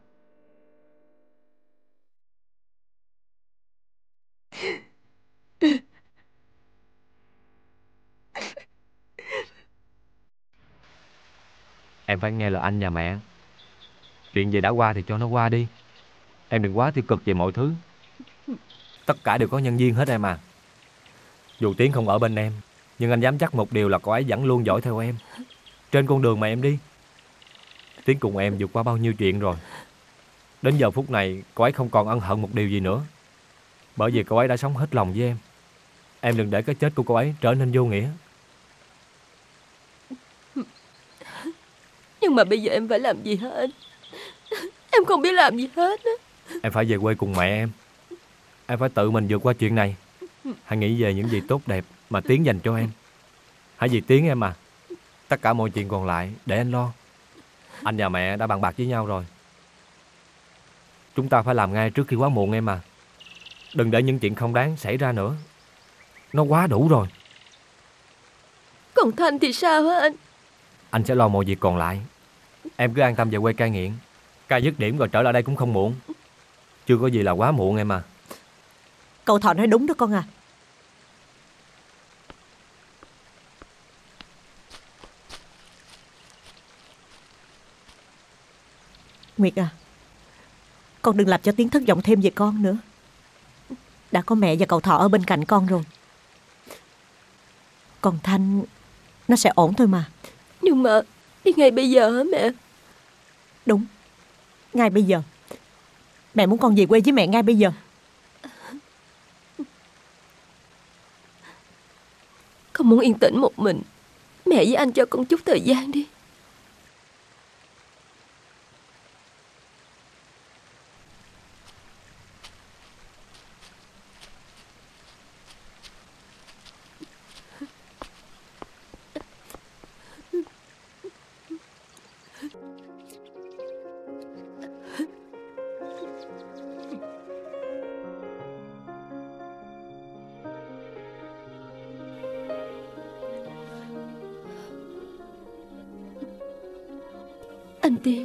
[SPEAKER 8] Em phải nghe lời anh và mẹ. Chuyện gì đã qua thì cho nó qua đi. Em đừng quá tiêu cực về mọi thứ. Tất cả đều có nhân duyên hết em à. Dù Tiến không ở bên em, nhưng anh dám chắc một điều là cô ấy vẫn luôn dõi theo em trên con đường mà em đi. Tiến cùng em vượt qua bao nhiêu chuyện rồi. Đến giờ phút này cô ấy không còn ân hận một điều gì nữa, bởi vì cô ấy đã sống hết lòng với em. Em đừng để cái chết của cô ấy trở nên vô nghĩa.
[SPEAKER 9] Nhưng mà bây giờ em phải làm gì hết? Em không biết làm gì hết á.
[SPEAKER 8] Em phải về quê cùng mẹ em. Em phải tự mình vượt qua chuyện này. Hãy nghĩ về những gì tốt đẹp mà Tiến dành cho em. Hãy vì Tiến em à. Tất cả mọi chuyện còn lại để anh lo. Anh và mẹ đã bàn bạc với nhau rồi. Chúng ta phải làm ngay trước khi quá muộn em à. Đừng để những chuyện không đáng xảy ra nữa. Nó quá đủ rồi.
[SPEAKER 9] Còn Thanh thì sao hả anh?
[SPEAKER 8] Anh sẽ lo mọi việc còn lại. Em cứ an tâm về quê cai nghiện. Cai dứt điểm rồi trở lại đây cũng không muộn. Chưa có gì là quá muộn em à.
[SPEAKER 13] Cậu Thọ nói đúng đó con à. Nguyệt à, con đừng làm cho Tiến thất vọng thêm về con nữa. Đã có mẹ và cậu Thọ ở bên cạnh con rồi. Còn Thanh, nó sẽ ổn thôi mà.
[SPEAKER 9] Nhưng mà đi ngay bây giờ hả mẹ?
[SPEAKER 13] Đúng, ngay bây giờ. Mẹ muốn con về quê với mẹ ngay bây giờ.
[SPEAKER 9] Con muốn yên tĩnh một mình. Mẹ với anh cho con chút thời gian đi. Anh Tiến,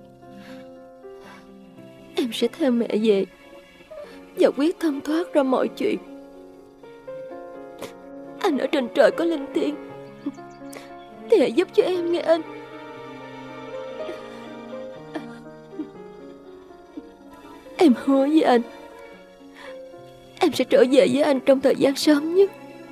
[SPEAKER 9] em sẽ theo mẹ về và quyết tâm thoát ra mọi chuyện. Anh ở trên trời có linh thiêng thì hãy giúp cho em nghe anh. Em hứa với anh, em sẽ trở về với anh trong thời gian sớm nhất.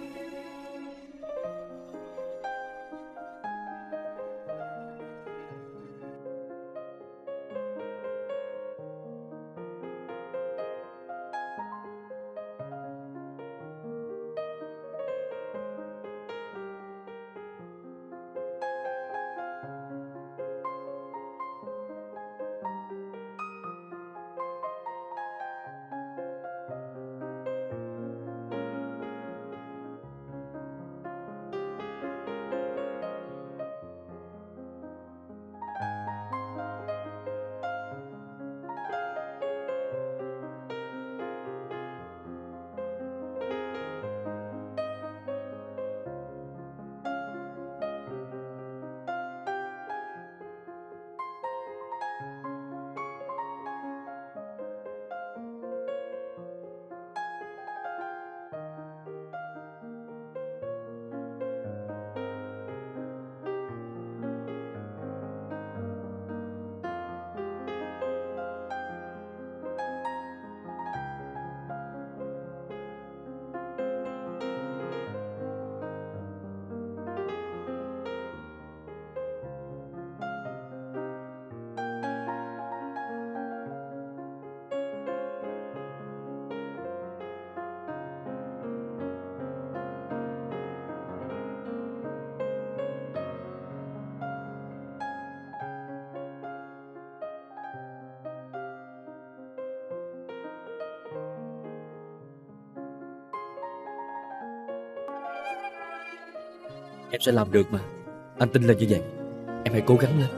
[SPEAKER 11] Em sẽ làm được mà. Anh tin là như vậy. Em hãy cố gắng lên.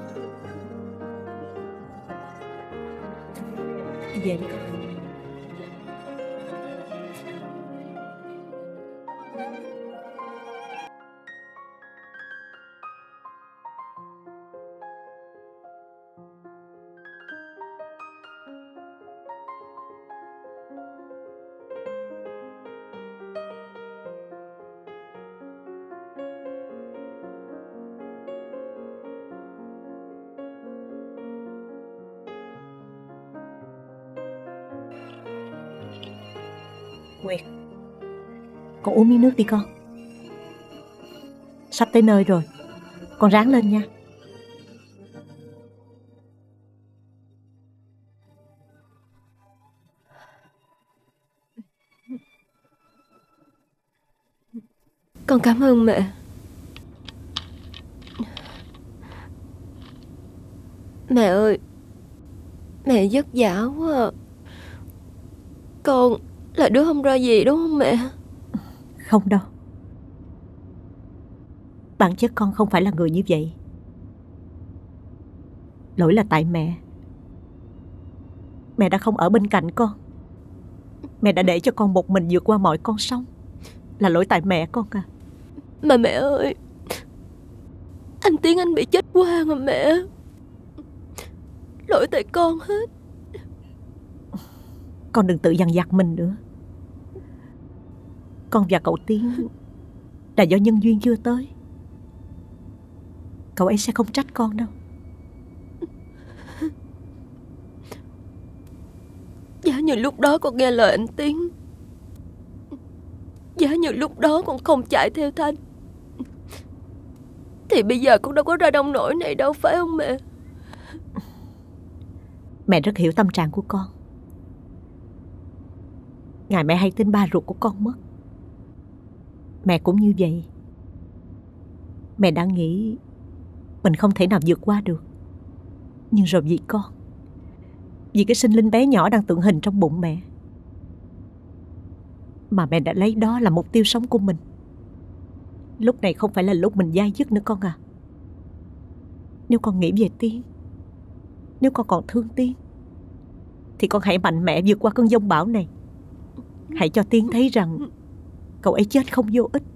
[SPEAKER 13] Về đi. Nguyệt, con uống miếng nước đi con. Sắp tới nơi rồi, con ráng lên nha.
[SPEAKER 9] Con cảm ơn mẹ. Mẹ ơi, mẹ vất vả quá à. Con là đứa không ra gì đúng không mẹ?
[SPEAKER 13] Không đâu. Bản chất con không phải là người như vậy. Lỗi là tại mẹ. Mẹ đã không ở bên cạnh con. Mẹ đã để cho con một mình vượt qua mọi con sóng. Là lỗi tại mẹ con à.
[SPEAKER 9] Mà mẹ ơi, anh Tiến anh bị chết oan à mẹ. Lỗi tại con hết.
[SPEAKER 13] Con đừng tự dằn vặt mình nữa. Con và cậu Tiến là do nhân duyên chưa tới. Cậu ấy sẽ không trách con đâu.
[SPEAKER 9] Giá như lúc đó con nghe lời anh Tiến, giá như lúc đó con không chạy theo Thanh, thì bây giờ con đâu có ra nông nổi này đâu, phải không mẹ?
[SPEAKER 13] Mẹ rất hiểu tâm trạng của con. Ngày mẹ hay tin ba ruột của con mất, mẹ cũng như vậy. Mẹ đã nghĩ mình không thể nào vượt qua được. Nhưng rồi vì con, vì cái sinh linh bé nhỏ đang tượng hình trong bụng mẹ, mà mẹ đã lấy đó là mục tiêu sống của mình. Lúc này không phải là lúc mình dai dứt nữa con à. Nếu con nghĩ về Tiến, nếu con còn thương Tiến, thì con hãy mạnh mẽ vượt qua cơn giông bão này. Hãy cho Tiến thấy rằng cậu ấy chết không vô ích.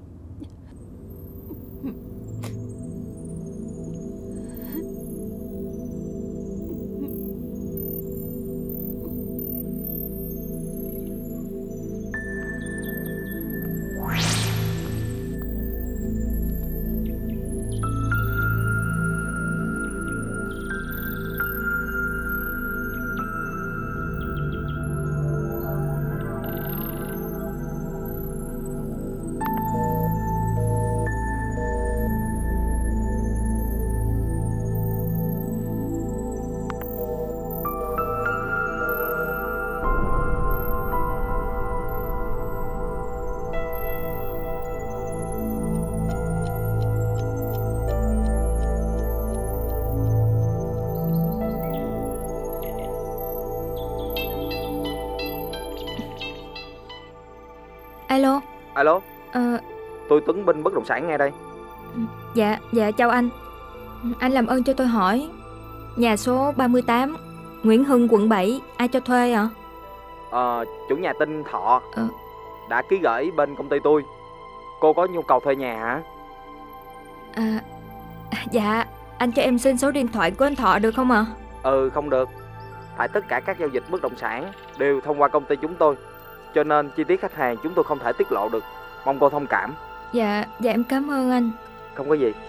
[SPEAKER 3] Alo.
[SPEAKER 2] Alo.
[SPEAKER 3] Ờ.
[SPEAKER 2] Tôi Tuấn Binh bất động sản nghe đây.
[SPEAKER 3] Dạ, dạ chào anh. Anh làm ơn cho tôi hỏi, nhà số ba mươi tám Nguyễn Hưng quận bảy ai cho thuê ạ?
[SPEAKER 2] Ờ, chủ nhà tên Thọ.
[SPEAKER 3] Ờ.
[SPEAKER 2] Đã ký gửi bên công ty tôi. Cô có nhu cầu thuê nhà hả?
[SPEAKER 3] À, dạ, anh cho em xin số điện thoại của anh Thọ được không ạ?
[SPEAKER 2] Ừ, không được. Tại tất cả các giao dịch bất động sản đều thông qua công ty chúng tôi, cho nên chi tiết khách hàng chúng tôi không thể tiết lộ được. Mong cô thông cảm.
[SPEAKER 3] Dạ, dạ em cảm ơn anh.
[SPEAKER 2] Không có gì.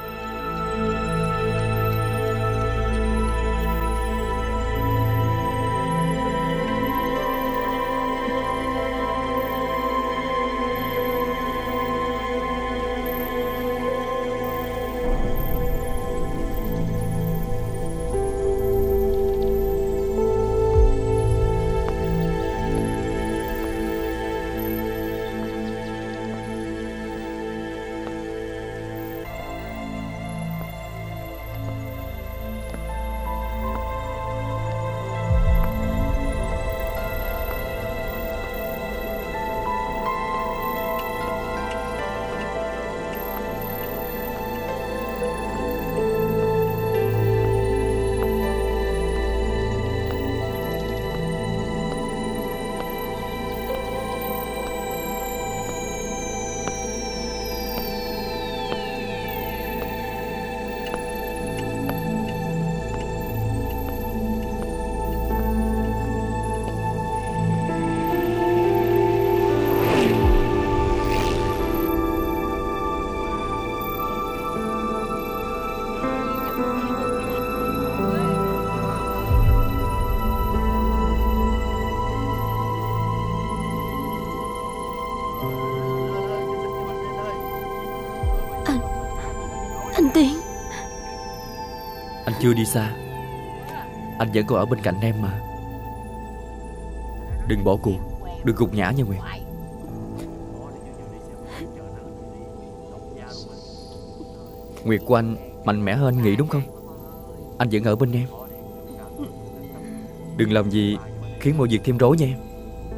[SPEAKER 9] Anh Tiến.
[SPEAKER 11] Anh chưa đi xa. Anh vẫn còn ở bên cạnh em mà. Đừng bỏ cuộc, đừng gục ngã nha Nguyệt. Nguyệt của anh mạnh mẽ hơn anh nghĩ đúng không? Anh vẫn ở bên em. Đừng làm gì khiến mọi việc thêm rối nha em.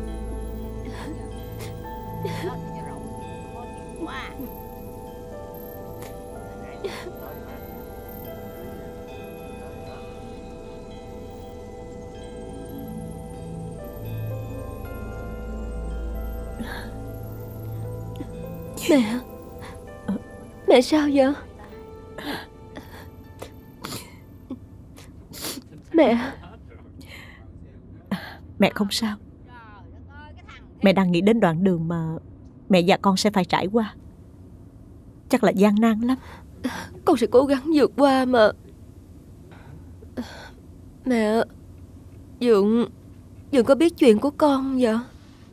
[SPEAKER 9] Mẹ, mẹ sao vậy? Mẹ.
[SPEAKER 13] Mẹ không sao. Mẹ đang nghĩ đến đoạn đường mà mẹ và con sẽ phải trải qua. Chắc là gian nan lắm.
[SPEAKER 9] Con sẽ cố gắng vượt qua mà. Mẹ, Dượng Dượng có biết chuyện của con không vậy?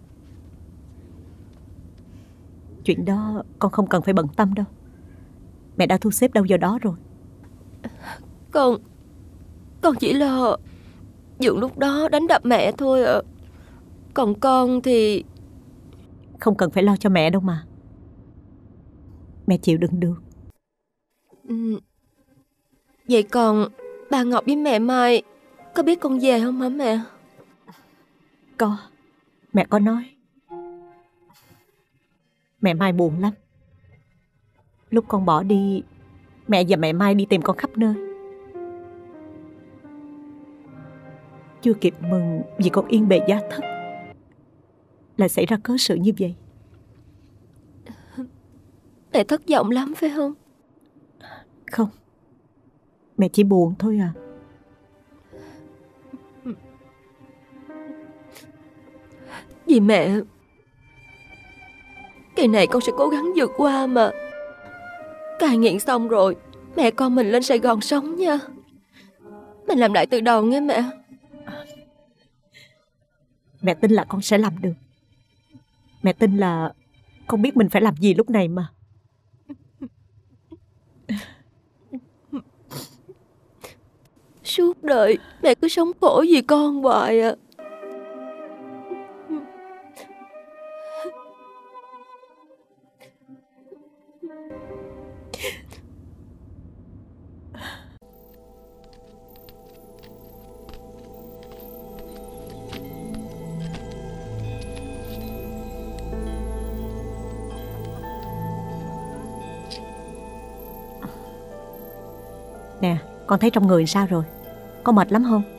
[SPEAKER 13] Chuyện đó con không cần phải bận tâm đâu. Mẹ đã thu xếp đâu vào đó rồi.
[SPEAKER 9] Con Con chỉ lo Dượng lúc đó đánh đập mẹ thôi ạ. Còn con thì...
[SPEAKER 13] Không cần phải lo cho mẹ đâu mà. Mẹ chịu đựng được.
[SPEAKER 9] Ừ. Vậy còn bà Ngọc với mẹ Mai có biết con về không hả mẹ?
[SPEAKER 13] Có. Mẹ có nói. Mẹ Mai buồn lắm. Lúc con bỏ đi, mẹ và mẹ Mai đi tìm con khắp nơi. Chưa kịp mừng vì con yên bề gia thất là xảy ra cớ sự như vậy.
[SPEAKER 9] Mẹ thất vọng lắm phải không?
[SPEAKER 13] Không. Mẹ chỉ buồn thôi à.
[SPEAKER 9] Vì mẹ, kỳ này con sẽ cố gắng vượt qua mà. Cai nghiện xong rồi, mẹ con mình lên Sài Gòn sống nha. Mình làm lại từ đầu nghe mẹ.
[SPEAKER 13] Mẹ tin là con sẽ làm được. Mẹ tin là con biết mình phải làm gì lúc này mà.
[SPEAKER 9] Suốt đời mẹ cứ sống khổ vì con hoài à.
[SPEAKER 13] Nè, con thấy trong người sao rồi? Có mệt lắm không?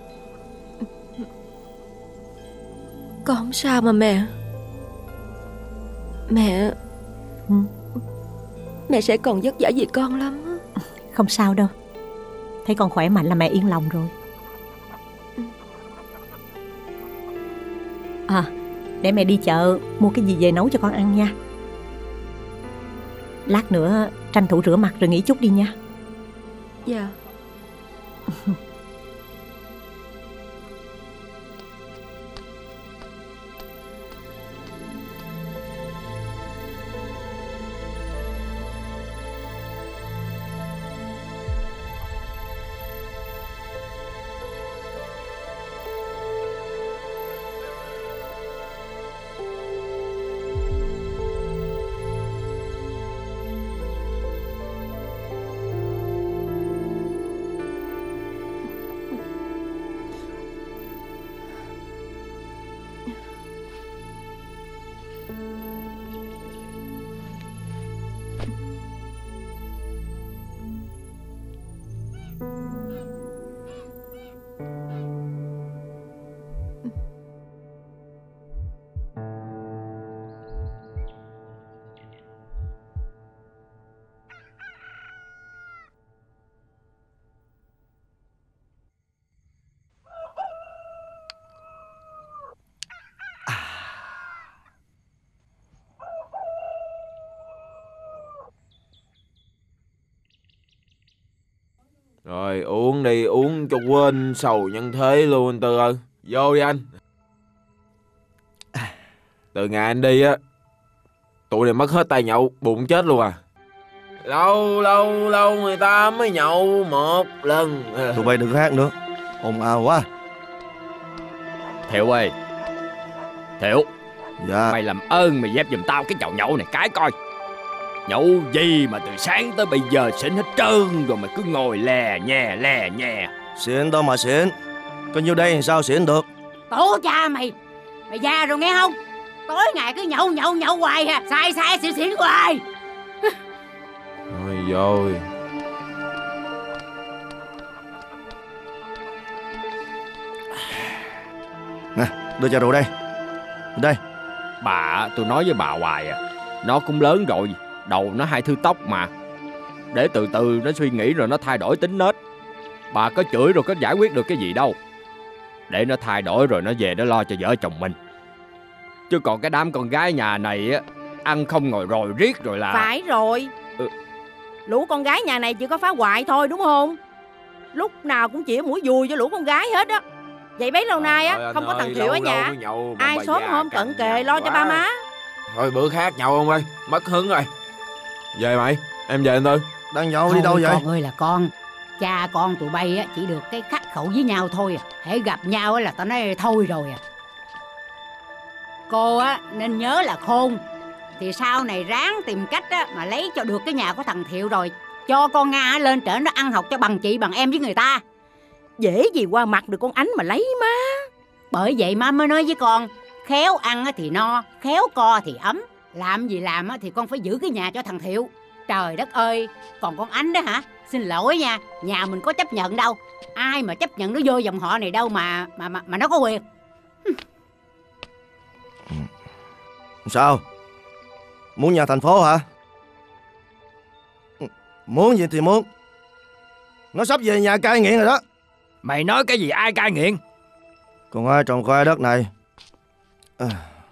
[SPEAKER 9] Con không sao mà mẹ. Mẹ
[SPEAKER 13] ừ.
[SPEAKER 9] Mẹ sẽ còn vất vả vì con lắm.
[SPEAKER 13] Không sao đâu. Thấy con khỏe mạnh là mẹ yên lòng rồi. À, để mẹ đi chợ mua cái gì về nấu cho con ăn nha. Lát nữa tranh thủ rửa mặt rồi nghỉ chút đi nha.
[SPEAKER 9] Dạ.
[SPEAKER 15] Rồi uống đi, uống cho quên sầu nhân thế luôn anh Tư ơi. Vô đi anh. Từ ngày anh đi á, tụi này mất hết tay nhậu, bụng chết luôn à. Lâu lâu lâu người ta mới nhậu một lần.
[SPEAKER 16] Tụi bay đừng hát nữa, ồn ào quá.
[SPEAKER 6] Thiệu ơi, Thiệu.
[SPEAKER 16] Dạ.
[SPEAKER 6] Mày làm ơn mày dép giùm tao cái chậu nhậu này cái coi.
[SPEAKER 10] Nhậu gì mà từ sáng tới bây giờ xỉn hết trơn rồi mà cứ ngồi lè nhè lè nhè.
[SPEAKER 16] Xỉn đâu mà xỉn, có nhiêu đây làm sao xỉn được.
[SPEAKER 17] Tổ cha mày, mày già rồi nghe không? Tối ngày cứ nhậu nhậu nhậu hoài à, sai sai xỉn xỉn hoài.
[SPEAKER 15] Ôi dồi.
[SPEAKER 16] Nè, đưa chai rượu đây. Đây.
[SPEAKER 10] Bà, tôi nói với bà hoài à, nó cũng lớn rồi, đầu nó hai thứ tóc mà. Để từ từ nó suy nghĩ rồi nó thay đổi tính nết. Bà có chửi rồi có giải quyết được cái gì đâu. Để nó thay đổi rồi nó về nó lo cho vợ chồng mình. Chứ còn cái đám con gái nhà này á, ăn không ngồi rồi riết rồi là...
[SPEAKER 17] Phải rồi.
[SPEAKER 10] Ừ.
[SPEAKER 17] Lũ con gái nhà này chỉ có phá hoại thôi đúng không? Lúc nào cũng chỉ mũi dùi cho lũ con gái hết á. Vậy bấy lâu nay á, không có thằng Thiệu ở nhà, ai sớm hôm cận kề lo cho ba má.
[SPEAKER 15] Thôi bữa khác nhậu không ơi, mất hứng rồi. Về mày, em về anh Tư.
[SPEAKER 16] Đang nhậu đi đâu vậy?
[SPEAKER 17] Con ơi là con, cha con tụi bay á chỉ được cái khắc khẩu với nhau thôi à. Hễ gặp nhau á là tao nói thôi rồi à. Cô á nên nhớ là khôn, thì sau này ráng tìm cách á mà lấy cho được cái nhà của thằng Thiệu rồi cho con Nga lên trển nó ăn học cho bằng chị bằng em với người ta. Dễ gì qua mặt được con Ánh mà lấy má. Bởi vậy má mới nói với con, khéo ăn thì no, khéo co thì ấm. Làm gì làm thì con phải giữ cái nhà cho thằng Thiệu. Trời đất ơi, còn con Ánh đó hả? Xin lỗi nha, nhà mình có chấp nhận đâu. Ai mà chấp nhận nó vô dòng họ này đâu mà mà mà, mà nó có quyền.
[SPEAKER 16] Sao? Muốn nhà thành phố hả? Muốn gì thì muốn. Nó sắp về nhà cai nghiện rồi đó.
[SPEAKER 10] Mày nói cái gì ai cai nghiện?
[SPEAKER 16] Còn ai trồng khoai đất này? À.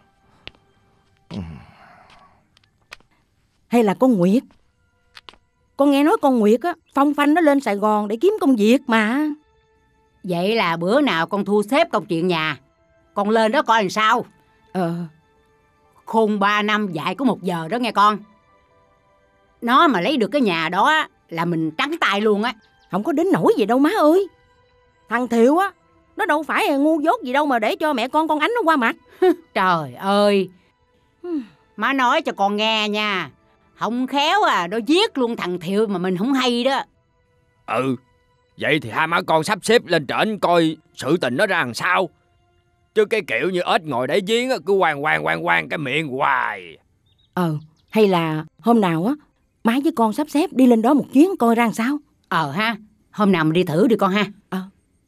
[SPEAKER 17] Hay là con Nguyệt? Con nghe nói con Nguyệt á phong phanh nó lên Sài Gòn để kiếm công việc mà. Vậy là bữa nào con thu xếp công chuyện nhà, con lên đó coi làm sao. Ờ Khôn ba năm dạy có một giờ đó nghe con. Nó mà lấy được cái nhà đó là mình trắng tay luôn á. Không có đến nỗi gì đâu má ơi. Thằng Thiệu á, nó đâu phải là ngu dốt gì đâu mà để cho mẹ con con Ánh nó qua mặt. Trời ơi, má nói cho con nghe nha, không khéo à nó giết luôn thằng Thiệu mà mình không hay đó.
[SPEAKER 10] Ừ, vậy thì hai má con sắp xếp lên trển coi sự tình nó ra làm sao. Chứ cái kiểu như ếch ngồi đáy giếng cứ quàng quàng quàng quàng cái miệng hoài.
[SPEAKER 17] Ờ, hay là hôm nào á má với con sắp xếp đi lên đó một chuyến coi ra làm sao. Ờ ha, hôm nào mình đi thử đi con ha. Ờ.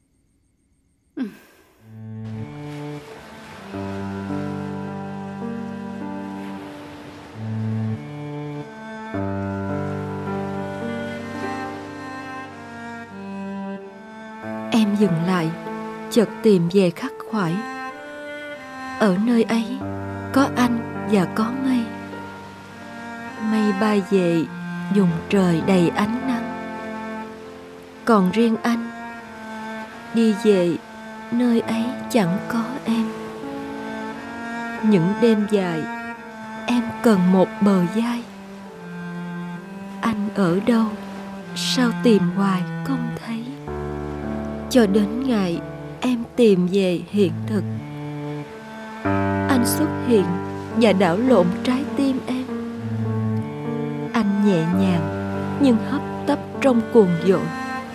[SPEAKER 1] Em dừng lại, chợt tìm về khắc khoải. Ở nơi ấy có anh và có mây. Mây bay về vùng trời đầy ánh nắng. Còn riêng anh đi về nơi ấy chẳng có em. Những đêm dài em cần một bờ vai. Anh ở đâu sao tìm hoài không thấy. Cho đến ngày em tìm về hiện thực, anh xuất hiện và đảo lộn trái tim em. Anh nhẹ nhàng nhưng hấp tấp trong cuồng dội.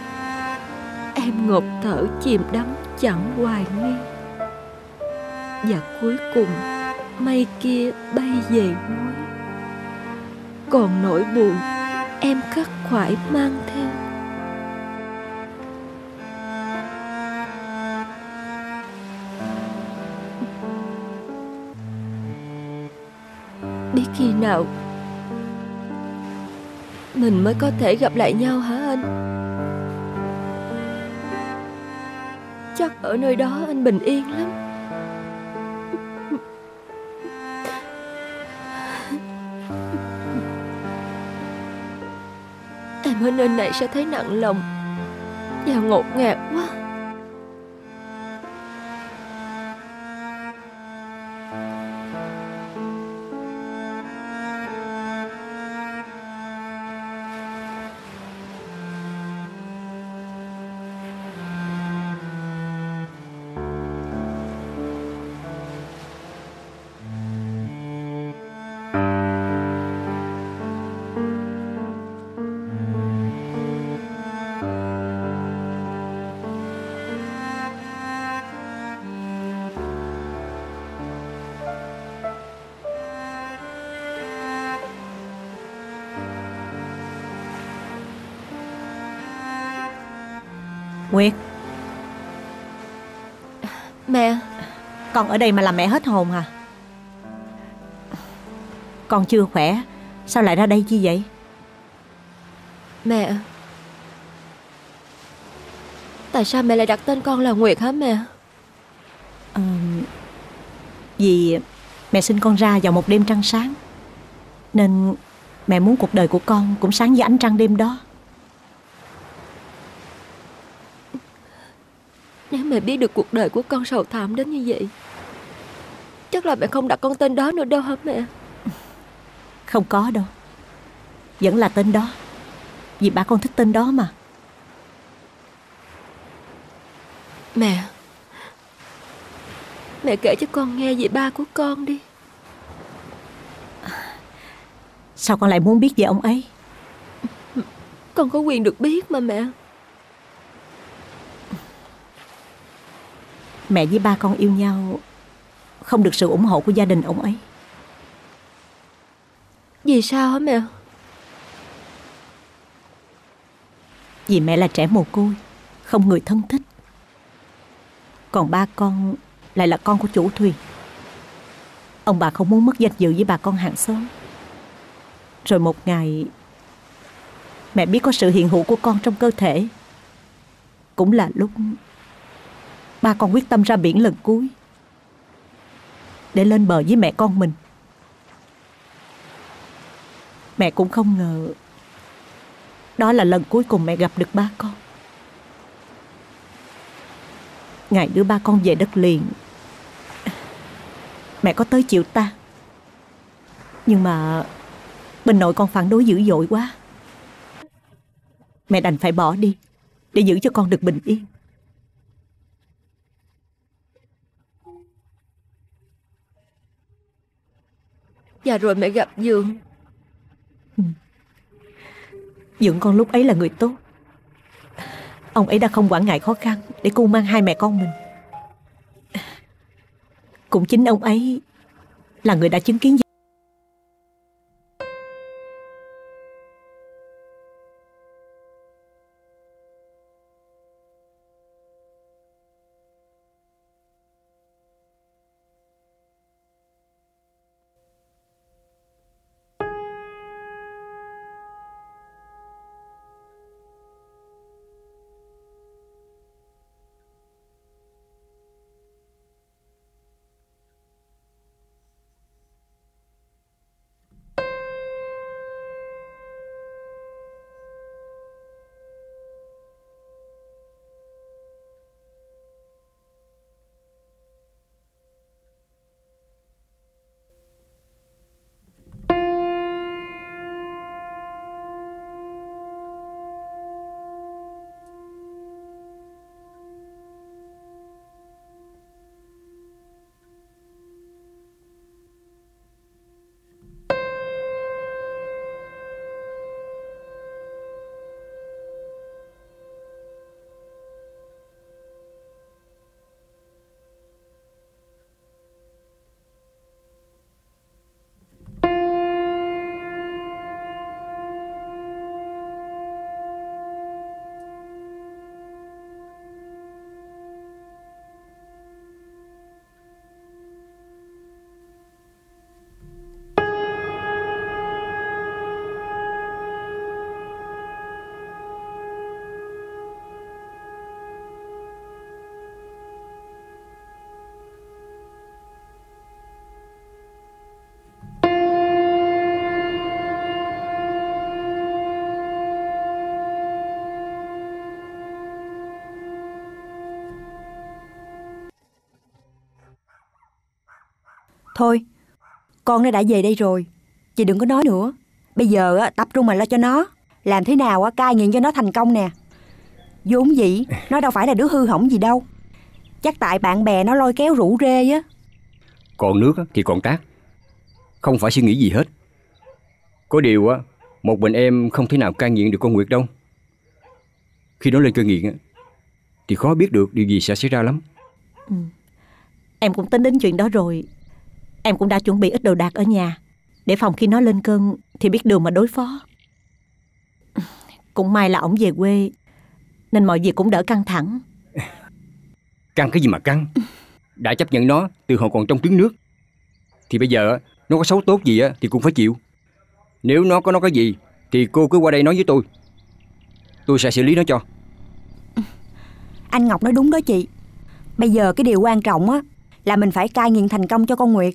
[SPEAKER 1] Em ngộp thở chìm đắm chẳng hoài nghi. Và cuối cùng mây kia bay về núi. Còn nỗi buồn em khắc khoải mang theo. Biết khi nào mình mới có thể gặp lại nhau hả anh? Chắc ở nơi đó anh bình yên lắm. Em ở nơi này sẽ thấy nặng lòng và ngột ngạt quá.
[SPEAKER 13] Nguyệt.
[SPEAKER 1] Mẹ.
[SPEAKER 13] Con ở đây mà làm mẹ hết hồn hả? Con chưa khỏe, sao lại ra đây chi vậy?
[SPEAKER 1] Mẹ, tại sao mẹ lại đặt tên con là Nguyệt hả mẹ?
[SPEAKER 13] Ờ, vì mẹ sinh con ra vào một đêm trăng sáng, nên mẹ muốn cuộc đời của con cũng sáng như ánh trăng đêm đó.
[SPEAKER 1] Nếu mẹ biết được cuộc đời của con sầu thảm đến như vậy, chắc là mẹ không đặt con tên đó nữa đâu hả mẹ?
[SPEAKER 13] Không có đâu, vẫn là tên đó, vì ba con thích tên đó mà.
[SPEAKER 1] Mẹ, mẹ kể cho con nghe về ba của con đi.
[SPEAKER 13] Sao con lại muốn biết về ông ấy?
[SPEAKER 1] Con có quyền được biết mà mẹ.
[SPEAKER 13] Mẹ với ba con yêu nhau, không được sự ủng hộ của gia đình ông ấy.
[SPEAKER 1] Vì sao hả mẹ?
[SPEAKER 13] Vì mẹ là trẻ mồ côi, không người thân thích. Còn ba con lại là con của chủ thuyền. Ông bà không muốn mất danh dự với bà con hàng xóm. Rồi một ngày, mẹ biết có sự hiện hữu của con trong cơ thể. Cũng là lúc ba con quyết tâm ra biển lần cuối, để lên bờ với mẹ con mình. Mẹ cũng không ngờ đó là lần cuối cùng mẹ gặp được ba con. Ngày đưa ba con về đất liền, mẹ có tới chịu tang. Nhưng mà bên nội con phản đối dữ dội quá. Mẹ đành phải bỏ đi để giữ cho con được bình yên.
[SPEAKER 1] Và rồi mẹ gặp Dượng.
[SPEAKER 13] Ừ. Dượng con lúc ấy là người tốt. Ông ấy đã không quản ngại khó khăn để cu mang hai mẹ con mình. Cũng chính ông ấy là người đã chứng kiến.
[SPEAKER 18] Thôi, con nó đã về đây rồi, chị đừng có nói nữa. Bây giờ á, tập trung mà lo cho nó. Làm thế nào á, cai nghiện cho nó thành công nè. Vốn dĩ, nó đâu phải là đứa hư hỏng gì đâu. Chắc tại bạn bè nó lôi kéo rủ rê á.
[SPEAKER 10] Còn nước thì còn tát, không phải suy nghĩ gì hết. Có điều á, một mình em không thể nào cai nghiện được con Nguyệt đâu. Khi nó lên cơn nghiện á, thì khó biết được điều gì sẽ xảy ra lắm.
[SPEAKER 13] Ừ. Em cũng tính đến chuyện đó rồi. Em cũng đã chuẩn bị ít đồ đạc ở nhà, để phòng khi nó lên cơn thì biết đường mà đối phó. Cũng may là ổng về quê, nên mọi việc cũng đỡ căng thẳng.
[SPEAKER 10] Căng cái gì mà căng? Đã chấp nhận nó từ hồi còn trong trứng nước, thì bây giờ nó có xấu tốt gì á thì cũng phải chịu. Nếu nó có nói cái gì thì cô cứ qua đây nói với tôi, tôi sẽ xử lý nó cho.
[SPEAKER 18] Anh Ngọc nói đúng đó chị. Bây giờ cái điều quan trọng á là mình phải cai nghiện thành công cho con Nguyệt.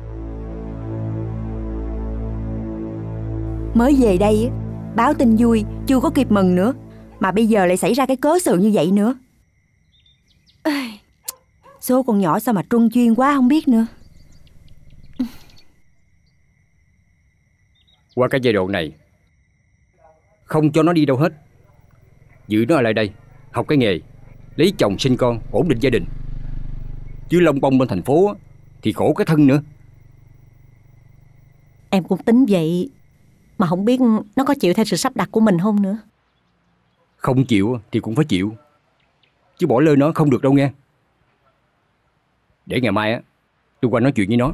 [SPEAKER 18] Mới về đây báo tin vui chưa có kịp mừng nữa, mà bây giờ lại xảy ra cái cớ sự như vậy nữa. Số con nhỏ sao mà truân chuyên quá không biết nữa.
[SPEAKER 10] Qua cái giai đoạn này không cho nó đi đâu hết, giữ nó ở lại đây học cái nghề, lấy chồng sinh con, ổn định gia đình. Chứ lông bông bên thành phố thì khổ cái thân nữa.
[SPEAKER 13] Em cũng tính vậy, mà không biết nó có chịu theo sự sắp đặt của mình không nữa.
[SPEAKER 10] Không chịu thì cũng phải chịu, chứ bỏ lơ nó không được đâu nghe. Để ngày mai á tôi qua nói chuyện với nó.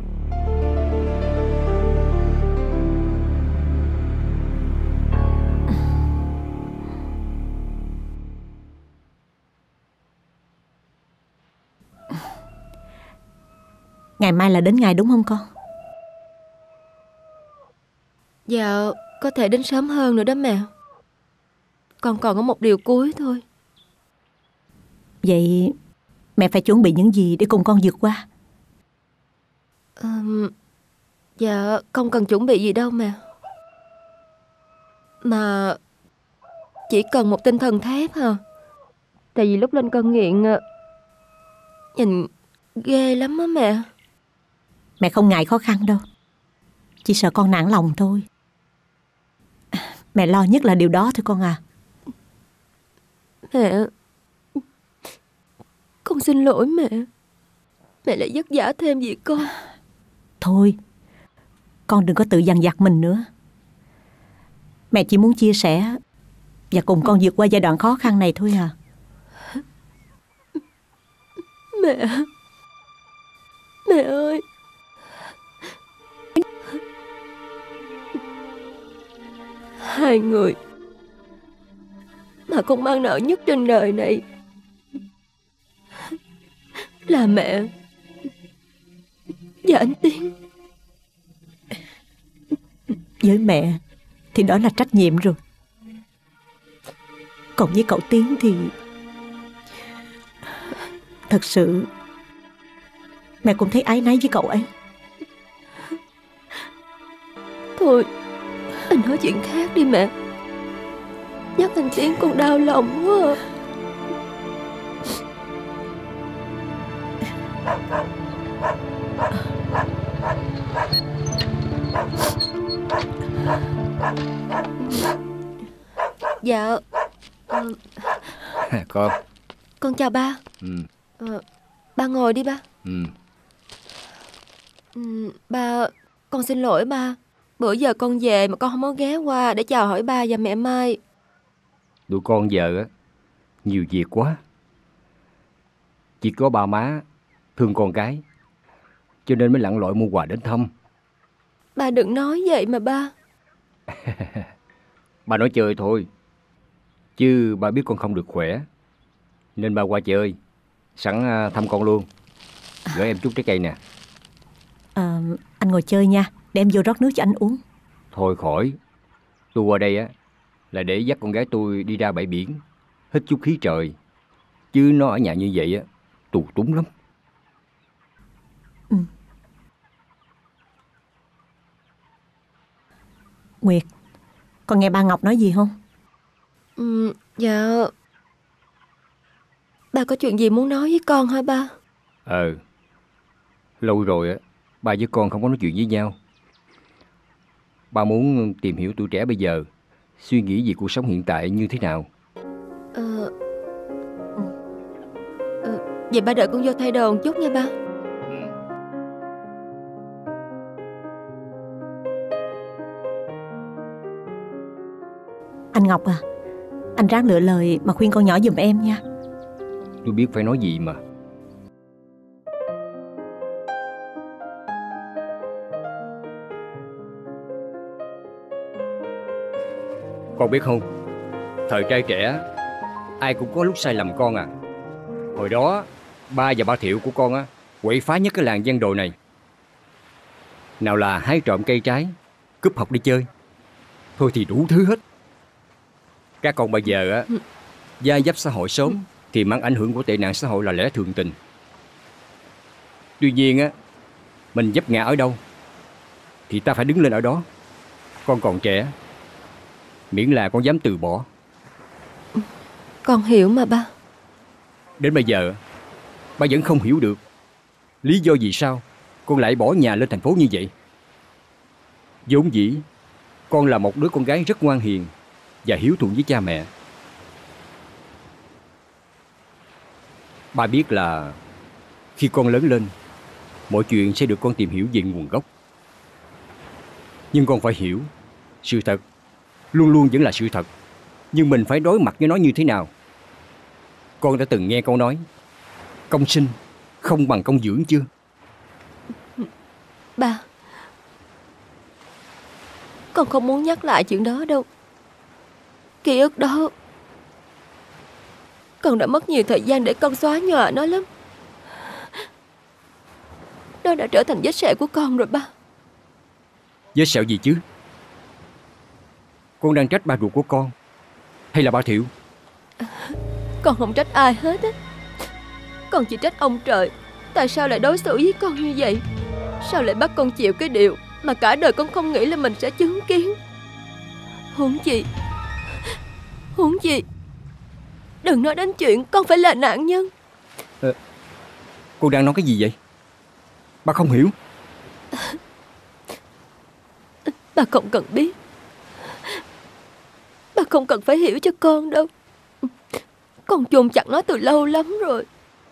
[SPEAKER 13] Ngày mai là đến ngày đúng không con?
[SPEAKER 9] Dạ, có thể đến sớm hơn nữa đó mẹ. Con còn có một điều cuối thôi.
[SPEAKER 13] Vậy mẹ phải chuẩn bị những gì để cùng con vượt qua?
[SPEAKER 9] Um, dạ, không cần chuẩn bị gì đâu mẹ. Mà chỉ cần một tinh thần thép hả? Tại vì lúc lên cơn nghiện nhìn ghê lắm á mẹ.
[SPEAKER 13] Mẹ không ngại khó khăn đâu, chỉ sợ con nản lòng thôi. Mẹ lo nhất là điều đó thôi con à.
[SPEAKER 9] Mẹ, con xin lỗi mẹ. Mẹ lại vất vả thêm vì con.
[SPEAKER 13] Thôi, con đừng có tự dằn vặt mình nữa. Mẹ chỉ muốn chia sẻ và cùng con vượt qua giai đoạn khó khăn này thôi à.
[SPEAKER 9] Mẹ, mẹ ơi. Hai người mà con mang nợ nhất trên đời này là mẹ và anh Tiến.
[SPEAKER 13] Với mẹ thì đó là trách nhiệm rồi. Còn với cậu Tiến thì thật sự mẹ cũng thấy áy náy với cậu ấy.
[SPEAKER 9] Thôi, anh nói chuyện khác đi mẹ. Nhắc anh Tiến con đau lòng quá à. Dạ uh,
[SPEAKER 10] Con.
[SPEAKER 9] Con chào ba.
[SPEAKER 10] Ừ.
[SPEAKER 9] uh, Ba ngồi đi ba.
[SPEAKER 10] Ừ.
[SPEAKER 9] Ừ, ba, con xin lỗi ba. Bữa giờ con về mà con không có ghé qua để chào hỏi ba và mẹ Mai.
[SPEAKER 10] Tụi con giờ á nhiều việc quá, chỉ có ba má thương con cái, cho nên mới lặn lội mua quà đến thăm.
[SPEAKER 9] Ba đừng nói vậy mà ba.
[SPEAKER 10] Ba nói chơi thôi, chứ ba biết con không được khỏe, nên ba qua chơi, sẵn thăm con luôn. Gửi em chút trái cây nè.
[SPEAKER 13] à, Anh ngồi chơi nha, để em vô rót nước cho anh uống.
[SPEAKER 10] Thôi khỏi, tôi qua đây á là để dắt con gái tôi đi ra bãi biển, hít chút khí trời, chứ nó ở nhà như vậy á tù túng lắm.
[SPEAKER 13] Ừ. Nguyệt, con nghe ba Ngọc nói gì không?
[SPEAKER 9] Ừ, dạ. Ba có chuyện gì muốn nói với con hả ba?
[SPEAKER 10] Ờ, lâu rồi á ba với con không có nói chuyện với nhau. Ba muốn tìm hiểu tuổi trẻ bây giờ suy nghĩ về cuộc sống hiện tại như thế nào.
[SPEAKER 9] Ờ, ờ, vậy ba đợi con vô thay đồ một chút nha ba.
[SPEAKER 13] Anh Ngọc à, anh ráng lựa lời mà khuyên con nhỏ giùm em nha.
[SPEAKER 10] Tôi biết phải nói gì mà. Con biết không, thời trai trẻ ai cũng có lúc sai lầm con à. Hồi đó ba và ba Thiệu của con á quậy phá nhất cái làng Giang Đồ này. Nào là hái trộm cây trái, cướp học đi chơi, thôi thì đủ thứ hết. Các con bây giờ á gia dấp xã hội sớm thì mang ảnh hưởng của tệ nạn xã hội là lẽ thường tình. Tuy nhiên á, mình vấp ngã ở đâu thì ta phải đứng lên ở đó. Con còn trẻ, miễn là con dám từ bỏ.
[SPEAKER 9] Con hiểu mà ba.
[SPEAKER 10] Đến bây giờ ba vẫn không hiểu được lý do vì sao con lại bỏ nhà lên thành phố như vậy. Vốn dĩ con là một đứa con gái rất ngoan hiền và hiếu thuận với cha mẹ. Ba biết là khi con lớn lên, mọi chuyện sẽ được con tìm hiểu về nguồn gốc. Nhưng con phải hiểu, sự thật luôn luôn vẫn là sự thật, nhưng mình phải đối mặt với nó như thế nào. Con đã từng nghe câu nói công sinh không bằng công dưỡng chưa?
[SPEAKER 9] Ba, con không muốn nhắc lại chuyện đó đâu. Ký ức đó con đã mất nhiều thời gian để con xóa nhòa nó lắm. Nó đã trở thành vết sẹo của con rồi ba.
[SPEAKER 10] Vết sẹo gì chứ? Con đang trách ba ruột của con hay là ba Thiệu?
[SPEAKER 9] Con không trách ai hết á. Con chỉ trách ông trời. Tại sao lại đối xử với con như vậy? Sao lại bắt con chịu cái điều mà cả đời con không nghĩ là mình sẽ chứng kiến? Huống chi Huống chi đừng nói đến chuyện con phải là nạn nhân.
[SPEAKER 10] Ờ, cô đang nói cái gì vậy? Ba không hiểu.
[SPEAKER 9] Ba không cần biết. Ba không cần phải hiểu cho con đâu. Con chôn chặt nó từ lâu lắm rồi.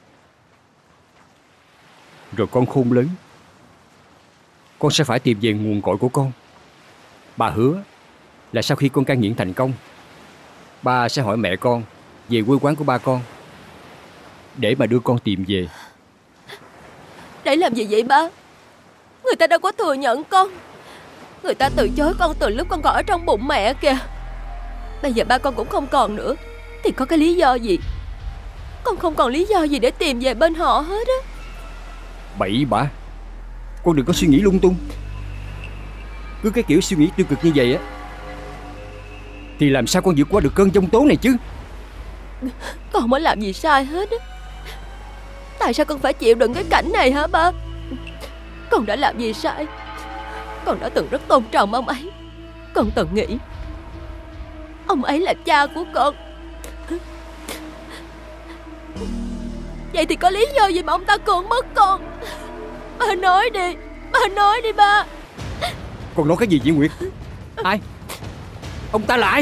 [SPEAKER 10] Rồi con khôn lớn, con sẽ phải tìm về nguồn cội của con. Bà hứa là sau khi con cai nghiện thành công, ba sẽ hỏi mẹ con về quê quán của ba con để mà đưa con tìm về.
[SPEAKER 9] Để làm gì vậy ba? Người ta đâu có thừa nhận con. Người ta từ chối con từ lúc con còn ở trong bụng mẹ kìa. Bây giờ ba con cũng không còn nữa thì có cái lý do gì? Con không còn lý do gì để tìm về bên họ hết á.
[SPEAKER 10] Bậy bạ, con đừng có suy nghĩ lung tung. Cứ cái kiểu suy nghĩ tiêu cực như vậy á thì làm sao con vượt qua được cơn giông tố này chứ?
[SPEAKER 9] Con mới làm gì sai hết á. Tại sao con phải chịu đựng cái cảnh này hả ba? Con đã làm gì sai? Con đã từng rất tôn trọng ông ấy. Con từng nghĩ ông ấy là cha của con. Vậy thì có lý do gì mà ông ta cưỡng mất con? Ba nói đi. Ba nói đi ba.
[SPEAKER 10] Con nói cái gì vậy Nguyệt? Ai? Ông ta là ai?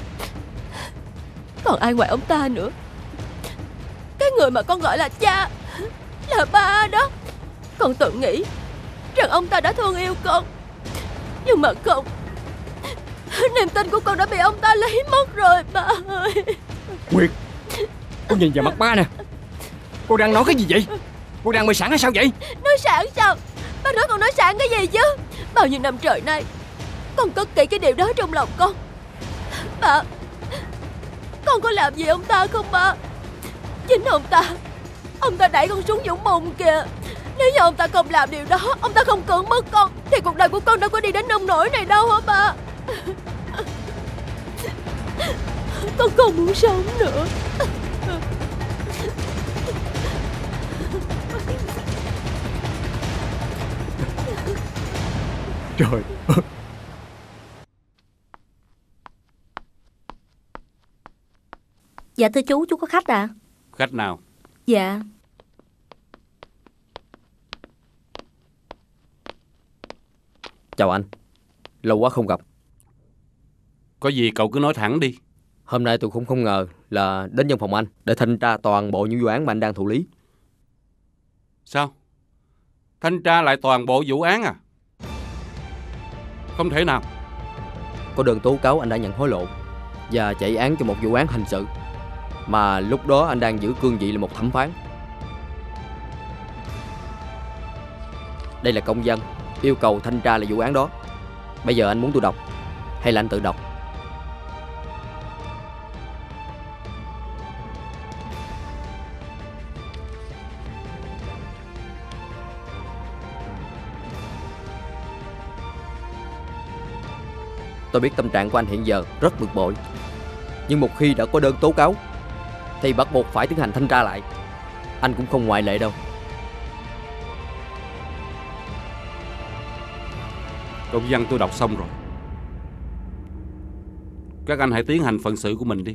[SPEAKER 9] Còn ai ngoài ông ta nữa? Cái người mà con gọi là cha là ba đó. Con tự nghĩ rằng ông ta đã thương yêu con, nhưng mà không. Niềm tin của con đã bị ông ta lấy mất rồi ba ơi.
[SPEAKER 10] Nguyệt, con nhìn vào mắt ba nè. Cô đang nói cái gì vậy? Cô đang mơ sẵn hay sao vậy?
[SPEAKER 9] Nói sẵn sao? Ba nói con nói sẵn cái gì chứ? Bao nhiêu năm trời nay con cất kỹ cái điều đó trong lòng con. Ba, con có làm gì ông ta không ba? Chính ông ta Ông ta đẩy con xuống vũng bùn kìa. Nếu như ông ta không làm điều đó, ông ta không cưỡng mất con, thì cuộc đời của con đâu có đi đến nông nỗi này đâu hả ba? Con không muốn sống nữa.
[SPEAKER 10] Trời.
[SPEAKER 19] Dạ thưa chú, chú có khách à?
[SPEAKER 20] Khách nào?
[SPEAKER 19] Dạ.
[SPEAKER 6] Chào anh. Lâu quá không gặp.
[SPEAKER 20] Có gì cậu cứ nói thẳng đi.
[SPEAKER 6] Hôm nay tôi cũng không ngờ là đến văn phòng anh để thanh tra toàn bộ những vụ án mà anh đang thụ lý.
[SPEAKER 20] Sao? Thanh tra lại toàn bộ vụ án à? Không thể nào.
[SPEAKER 6] Có đơn tố cáo anh đã nhận hối lộ và chạy án cho một vụ án hình sự, mà lúc đó anh đang giữ cương vị là một thẩm phán. Đây là công văn yêu cầu thanh tra lại vụ án đó. Bây giờ anh muốn tôi đọc hay là anh tự đọc? Tôi biết tâm trạng của anh hiện giờ rất bực bội, nhưng một khi đã có đơn tố cáo thì bắt buộc phải tiến hành thanh tra lại. Anh cũng không ngoại lệ đâu.
[SPEAKER 20] Công văn tôi đọc xong rồi. Các anh hãy tiến hành phận sự của mình đi.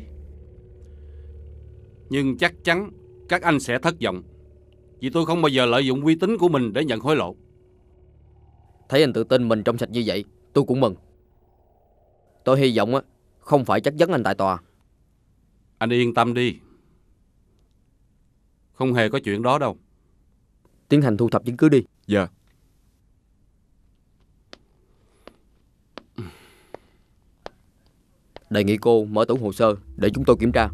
[SPEAKER 20] Nhưng chắc chắn các anh sẽ thất vọng, vì tôi không bao giờ lợi dụng uy tín của mình để nhận hối lộ.
[SPEAKER 6] Thấy anh tự tin mình trong sạch như vậy, tôi cũng mừng. Tôi hy vọng á không phải chất vấn anh tại tòa.
[SPEAKER 20] Anh yên tâm đi, không hề có chuyện đó đâu.
[SPEAKER 6] Tiến hành thu thập chứng cứ đi.
[SPEAKER 15] Dạ.
[SPEAKER 6] Đề nghị cô mở tủ hồ sơ để chúng tôi kiểm tra.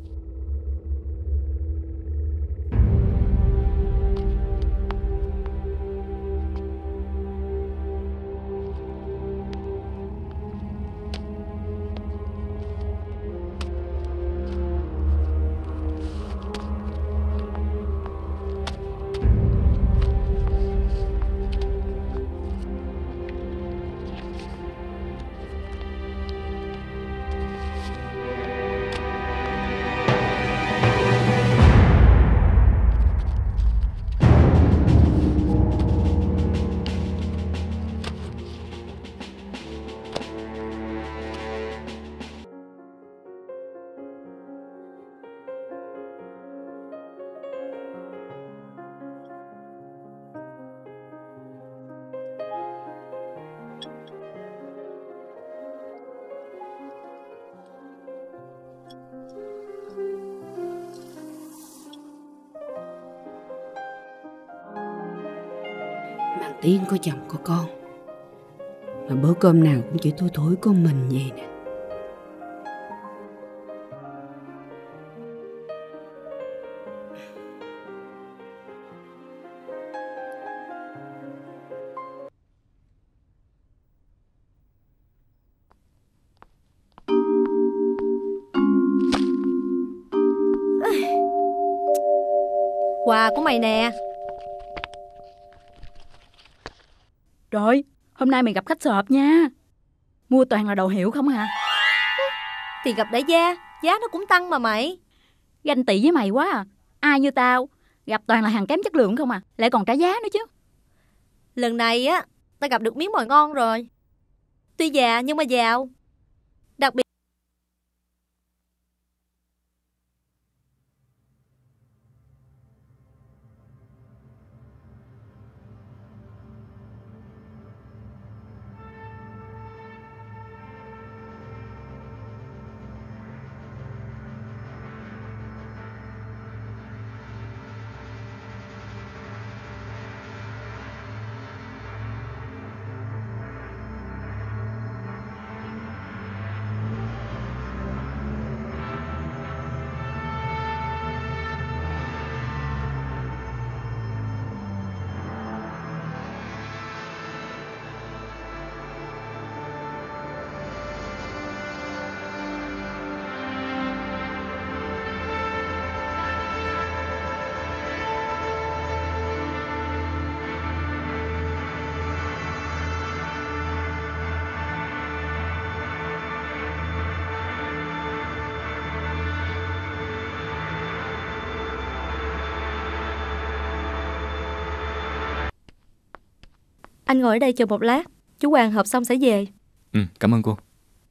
[SPEAKER 17] Tiến có chồng có con, mà bữa cơm nào cũng chỉ thui thủi con mình vậy nè.
[SPEAKER 19] Quà của mày nè.
[SPEAKER 21] Trời, hôm nay mày gặp khách sộp nha. Mua toàn là đồ hiệu không hả?
[SPEAKER 19] Thì gặp đại gia, giá nó cũng tăng mà mày.
[SPEAKER 21] Ganh tị với mày quá à. Ai như tao, gặp toàn là hàng kém chất lượng không à, lại còn trả giá nữa chứ.
[SPEAKER 19] Lần này á, tao gặp được miếng mồi ngon rồi. Tuy già nhưng mà giàu. Đặc biệt anh ngồi ở đây chờ một lát, chú Hoàng họp xong sẽ về.
[SPEAKER 11] Ừ, cảm ơn cô.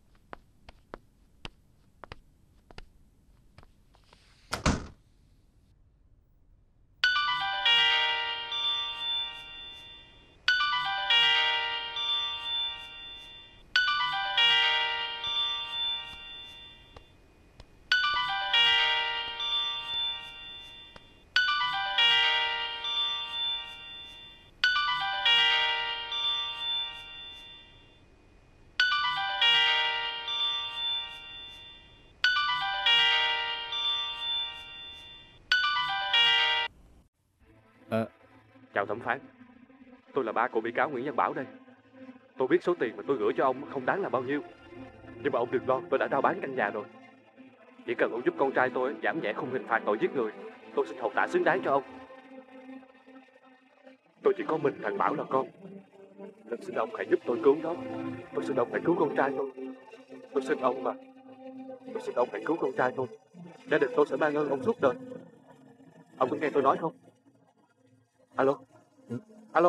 [SPEAKER 20] À.
[SPEAKER 22] Chào thẩm phán, tôi là ba của bị cáo Nguyễn Văn Bảo đây. Tôi biết số tiền mà tôi gửi cho ông không đáng là bao nhiêu, nhưng mà ông đừng lo, tôi đã rao bán căn nhà rồi. Chỉ cần ông giúp con trai tôi giảm nhẹ khung hình phạt tội giết người, tôi xin hậu tạ xứng đáng cho ông. Tôi chỉ có mình thằng Bảo là con, Tôi xin ông hãy giúp tôi cứu nó. Tôi xin ông hãy cứu con trai tôi. Tôi xin ông mà. Tôi xin ông hãy cứu con trai tôi. Gia đình tôi sẽ mang ơn ông suốt đời. Ông có nghe tôi nói không? Alo? Alo?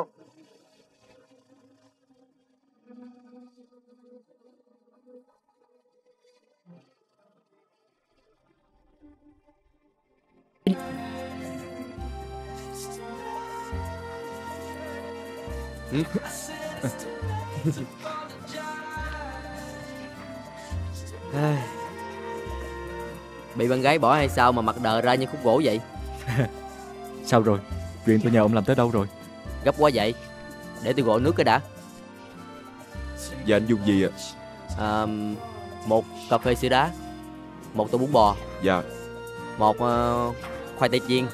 [SPEAKER 6] Ừ. Bị bạn gái bỏ hay sao mà mặt đờ ra như khúc gỗ vậy?
[SPEAKER 11] Sao rồi? Chuyện tôi nhờ ông làm tới đâu rồi?
[SPEAKER 6] Gấp quá vậy. Để tôi gọi nước cái đã.
[SPEAKER 15] Dạ anh dùng gì ạ?
[SPEAKER 6] À, một cà phê sữa đá, một tô bún bò.
[SPEAKER 15] Dạ.
[SPEAKER 6] Một uh, khoai tây chiên.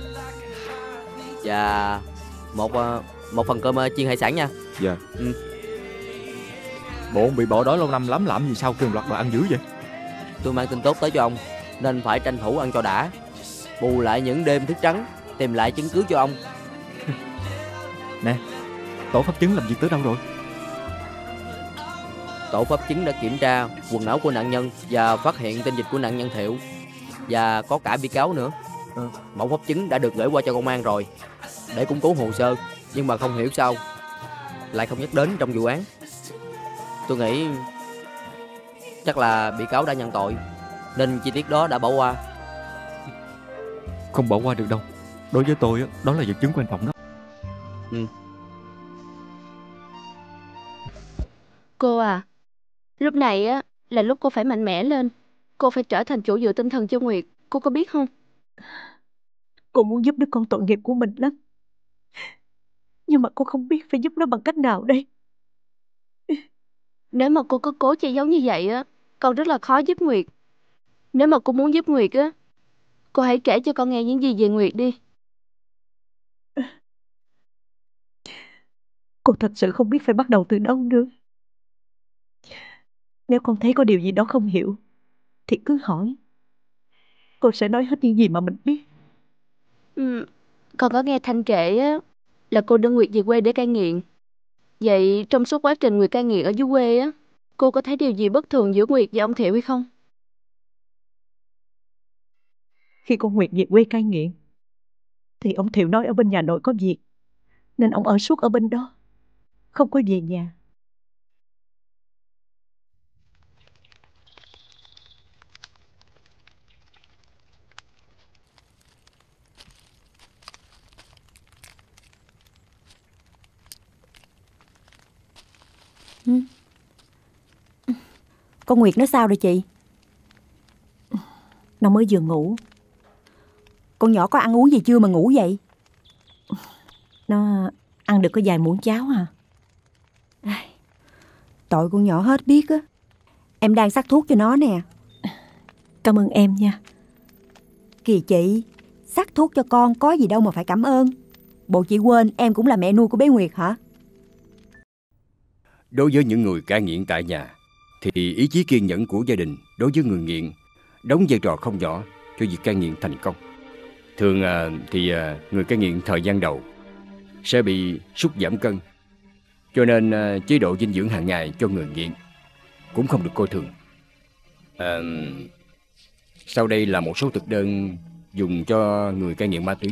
[SPEAKER 6] Và một uh, một phần cơm uh, chiên hải sản nha.
[SPEAKER 15] Dạ.
[SPEAKER 6] Ừ.
[SPEAKER 11] Bộ ông bị bỏ đói lâu năm lắm, làm gì sao kêu loạt đồ ăn dữ vậy?
[SPEAKER 6] Tôi mang tin tốt tới cho ông, nên phải tranh thủ ăn cho đã, bù lại những đêm thức trắng tìm lại chứng cứ cho ông.
[SPEAKER 11] Nè, tổ pháp chứng làm việc tới đâu rồi?
[SPEAKER 6] Tổ pháp chứng đã kiểm tra quần áo của nạn nhân và phát hiện tên dịch của nạn nhân Thiệu, và có cả bị cáo nữa. ừ. Mẫu pháp chứng đã được gửi qua cho công an rồi để củng cố hồ sơ, nhưng mà không hiểu sao lại không nhắc đến trong vụ án. Tôi nghĩ chắc là bị cáo đã nhận tội nên chi tiết đó đã bỏ qua.
[SPEAKER 11] Không bỏ qua được đâu. Đối với tôi đó là vật chứng quan trọng đó.
[SPEAKER 6] Ừ.
[SPEAKER 14] Cô à, lúc này á là lúc cô phải mạnh mẽ lên. Cô phải trở thành chỗ dựa tinh thần cho Nguyệt. Cô có biết không?
[SPEAKER 13] Cô muốn giúp đứa con tội nghiệp của mình lắm, nhưng mà cô không biết phải giúp nó bằng cách nào đây.
[SPEAKER 14] Nếu mà cô cứ cố che giấu như vậy á, con rất là khó giúp Nguyệt. Nếu mà cô muốn giúp Nguyệt á, cô hãy kể cho con nghe những gì về Nguyệt đi.
[SPEAKER 13] Cô thật sự không biết phải bắt đầu từ đâu nữa. Nếu con thấy có điều gì đó không hiểu thì cứ hỏi. Cô sẽ nói hết những gì mà mình biết.
[SPEAKER 14] Ừ, con có nghe Thanh kể á, là cô đưa Nguyệt về quê để cai nghiện. Vậy trong suốt quá trình Nguyệt cai nghiện ở dưới quê á, cô có thấy điều gì bất thường giữa Nguyệt và ông Thiệu hay không?
[SPEAKER 13] Khi con Nguyệt về quê cai nghiện thì ông Thiệu nói ở bên nhà nội có việc, nên ông ở suốt ở bên đó, không có về nhà.
[SPEAKER 18] Ừ. Con Nguyệt nó sao rồi chị?
[SPEAKER 13] Nó mới vừa ngủ.
[SPEAKER 18] Con nhỏ có ăn uống gì chưa mà ngủ vậy?
[SPEAKER 13] Nó ăn được có vài muỗng cháo à.
[SPEAKER 18] Tội con nhỏ hết biết á. Em đang sắc thuốc cho nó nè.
[SPEAKER 13] Cảm ơn em nha.
[SPEAKER 18] Kìa chị, sắc thuốc cho con có gì đâu mà phải cảm ơn. Bộ chị quên em cũng là mẹ nuôi của bé Nguyệt hả?
[SPEAKER 10] Đối với những người cai nghiện tại nhà thì ý chí kiên nhẫn của gia đình đối với người nghiện đóng vai trò không nhỏ cho việc cai nghiện thành công. Thường thì người cai nghiện thời gian đầu sẽ bị sút giảm cân, cho nên chế độ dinh dưỡng hàng ngày cho người nghiện cũng không được coi thường. À, sau đây là một số thực đơn dùng cho người cai nghiện ma túy.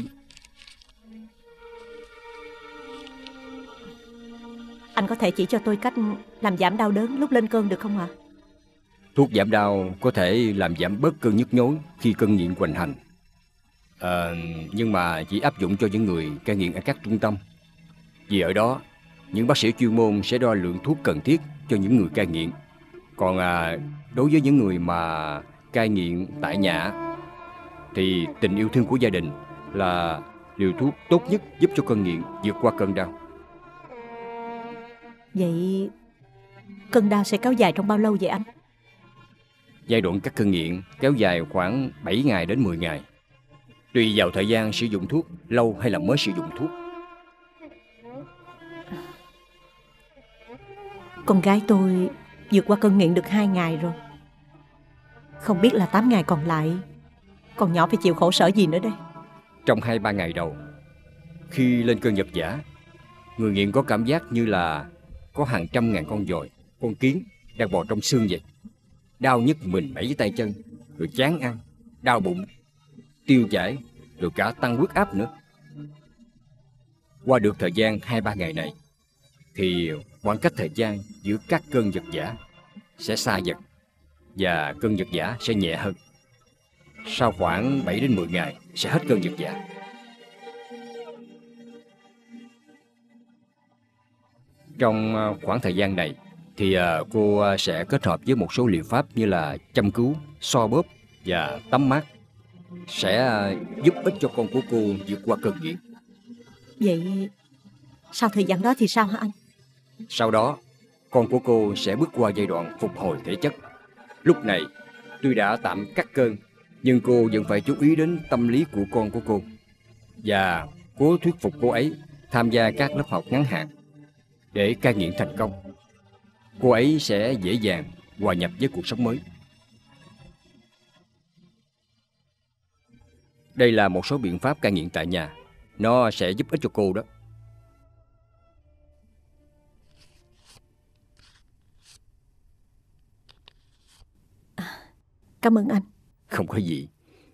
[SPEAKER 13] Anh có thể chỉ cho tôi cách làm giảm đau đớn lúc lên cơn được không ạ?
[SPEAKER 10] Thuốc giảm đau có thể làm giảm bớt cơn nhức nhối khi cơn nghiện hoành hành. À, nhưng mà chỉ áp dụng cho những người cai nghiện ở các trung tâm. Vì ở đó, những bác sĩ chuyên môn sẽ đo lượng thuốc cần thiết cho những người cai nghiện. Còn à, đối với những người mà cai nghiện tại nhà thì tình yêu thương của gia đình là liều thuốc tốt nhất giúp cho cơn nghiện vượt qua cơn đau.
[SPEAKER 13] Vậy cơn đau sẽ kéo dài trong bao lâu vậy anh?
[SPEAKER 10] Giai đoạn các cơn nghiện kéo dài khoảng bảy ngày đến mười ngày. Tùy vào thời gian sử dụng thuốc, lâu hay là mới sử dụng thuốc.
[SPEAKER 13] Con gái tôi vượt qua cơn nghiện được hai ngày rồi. Không biết là tám ngày còn lại con nhỏ phải chịu khổ sở gì nữa đây.
[SPEAKER 10] Trong hai ba ngày đầu, khi lên cơn vật vã, người nghiện có cảm giác như là có hàng trăm ngàn con dòi, con kiến đang bò trong xương vậy. Đau nhức mình mẩy tay chân, rồi chán ăn, đau bụng, tiêu chảy, rồi cả tăng huyết áp nữa. Qua được thời gian hai ba ngày này thì khoảng cách thời gian giữa các cơn giật giả sẽ xa dần và cơn giật giả sẽ nhẹ hơn. Sau khoảng bảy đến mười ngày sẽ hết cơn giật giả. Trong khoảng thời gian này thì cô sẽ kết hợp với một số liệu pháp như là châm cứu, xoa bóp và tắm mát, sẽ giúp ích cho con của cô vượt qua cơn nghiện.
[SPEAKER 13] Vậy sau thời gian đó thì sao hả anh?
[SPEAKER 10] Sau đó, con của cô sẽ bước qua giai đoạn phục hồi thể chất. Lúc này, tuy đã tạm cắt cơn, nhưng cô vẫn phải chú ý đến tâm lý của con của cô và cố thuyết phục cô ấy tham gia các lớp học ngắn hạn để cai nghiện thành công. Cô ấy sẽ dễ dàng hòa nhập với cuộc sống mới. Đây là một số biện pháp cai nghiện tại nhà. Nó sẽ giúp ích cho cô đó.
[SPEAKER 13] Cảm ơn anh.
[SPEAKER 10] Không có gì.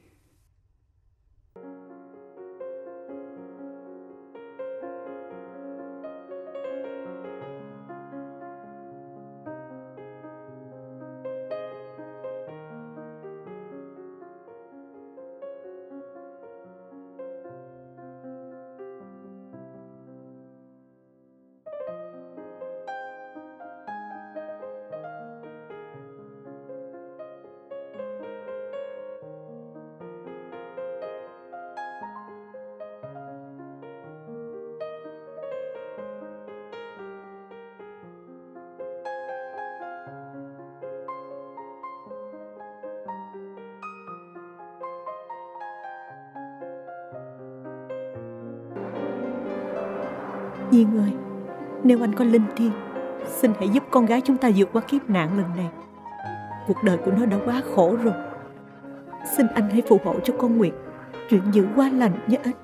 [SPEAKER 13] Nhiên ơi, nếu anh có linh thiêng, xin hãy giúp con gái chúng ta vượt qua kiếp nạn lần này. Cuộc đời của nó đã quá khổ rồi. Xin anh hãy phù hộ cho con Nguyệt chuyện giữ qua lành nhé anh.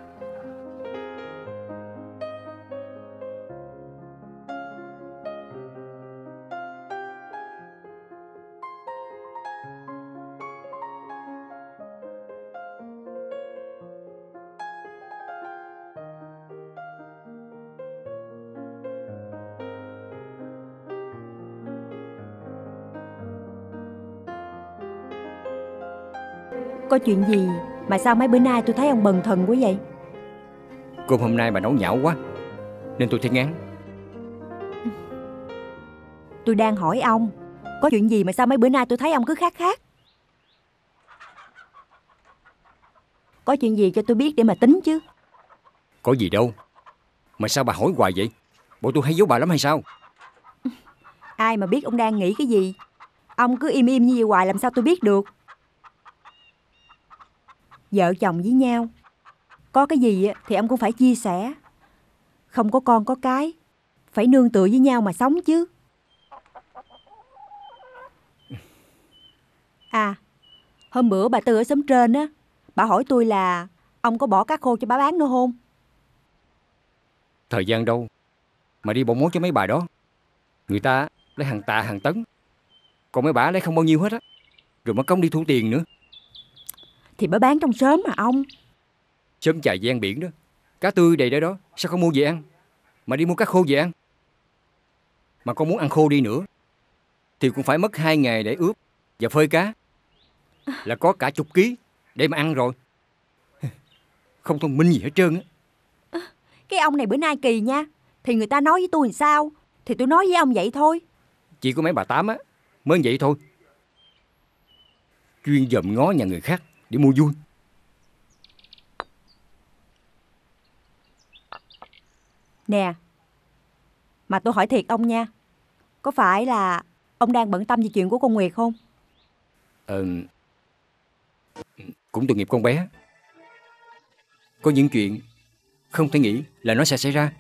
[SPEAKER 18] Có chuyện gì mà sao mấy bữa nay tôi thấy ông bần thần quá vậy?
[SPEAKER 10] Cơm hôm nay bà nấu nhão quá nên tôi thấy ngán.
[SPEAKER 18] Tôi đang hỏi ông, có chuyện gì mà sao mấy bữa nay tôi thấy ông cứ khác khác? Có chuyện gì cho tôi biết để mà tính chứ.
[SPEAKER 10] Có gì đâu. Mà sao bà hỏi hoài vậy? Bộ tôi hay giấu bà lắm hay sao?
[SPEAKER 18] Ai mà biết ông đang nghĩ cái gì? Ông cứ im im như vậy hoài làm sao tôi biết được. Vợ chồng với nhau, có cái gì thì ông cũng phải chia sẻ. Không có con có cái, phải nương tựa với nhau mà sống chứ. À, hôm bữa bà Tư ở xóm trên á, bà hỏi tôi là ông có bỏ cá khô cho bà bán nữa không?
[SPEAKER 10] Thời gian đâu mà đi bỏ mối cho mấy bà đó. Người ta lấy hàng tạ hàng tấn, còn mấy bà lấy không bao nhiêu hết á, rồi mất công đi thu tiền nữa.
[SPEAKER 18] Thì bà bán trong xóm mà ông.
[SPEAKER 10] Xóm chài ven biển đó, cá tươi đầy đó đó, sao không mua về ăn mà đi mua cá khô về ăn? Mà con muốn ăn khô đi nữa thì cũng phải mất hai ngày để ướp và phơi cá, là có cả chục ký để mà ăn rồi. Không thông minh gì hết trơn á.
[SPEAKER 18] Cái ông này bữa nay kỳ nha. Thì người ta nói với tôi làm sao thì tôi nói với ông vậy thôi.
[SPEAKER 10] Chỉ có mấy bà Tám á mới vậy thôi, chuyên dòm ngó nhà người khác để mua vui.
[SPEAKER 18] Nè, mà tôi hỏi thiệt ông nha, có phải là ông đang bận tâm về chuyện của con Nguyệt không?
[SPEAKER 10] Ờ, cũng tội nghiệp con bé. Có những chuyện không thể nghĩ là nó sẽ xảy ra.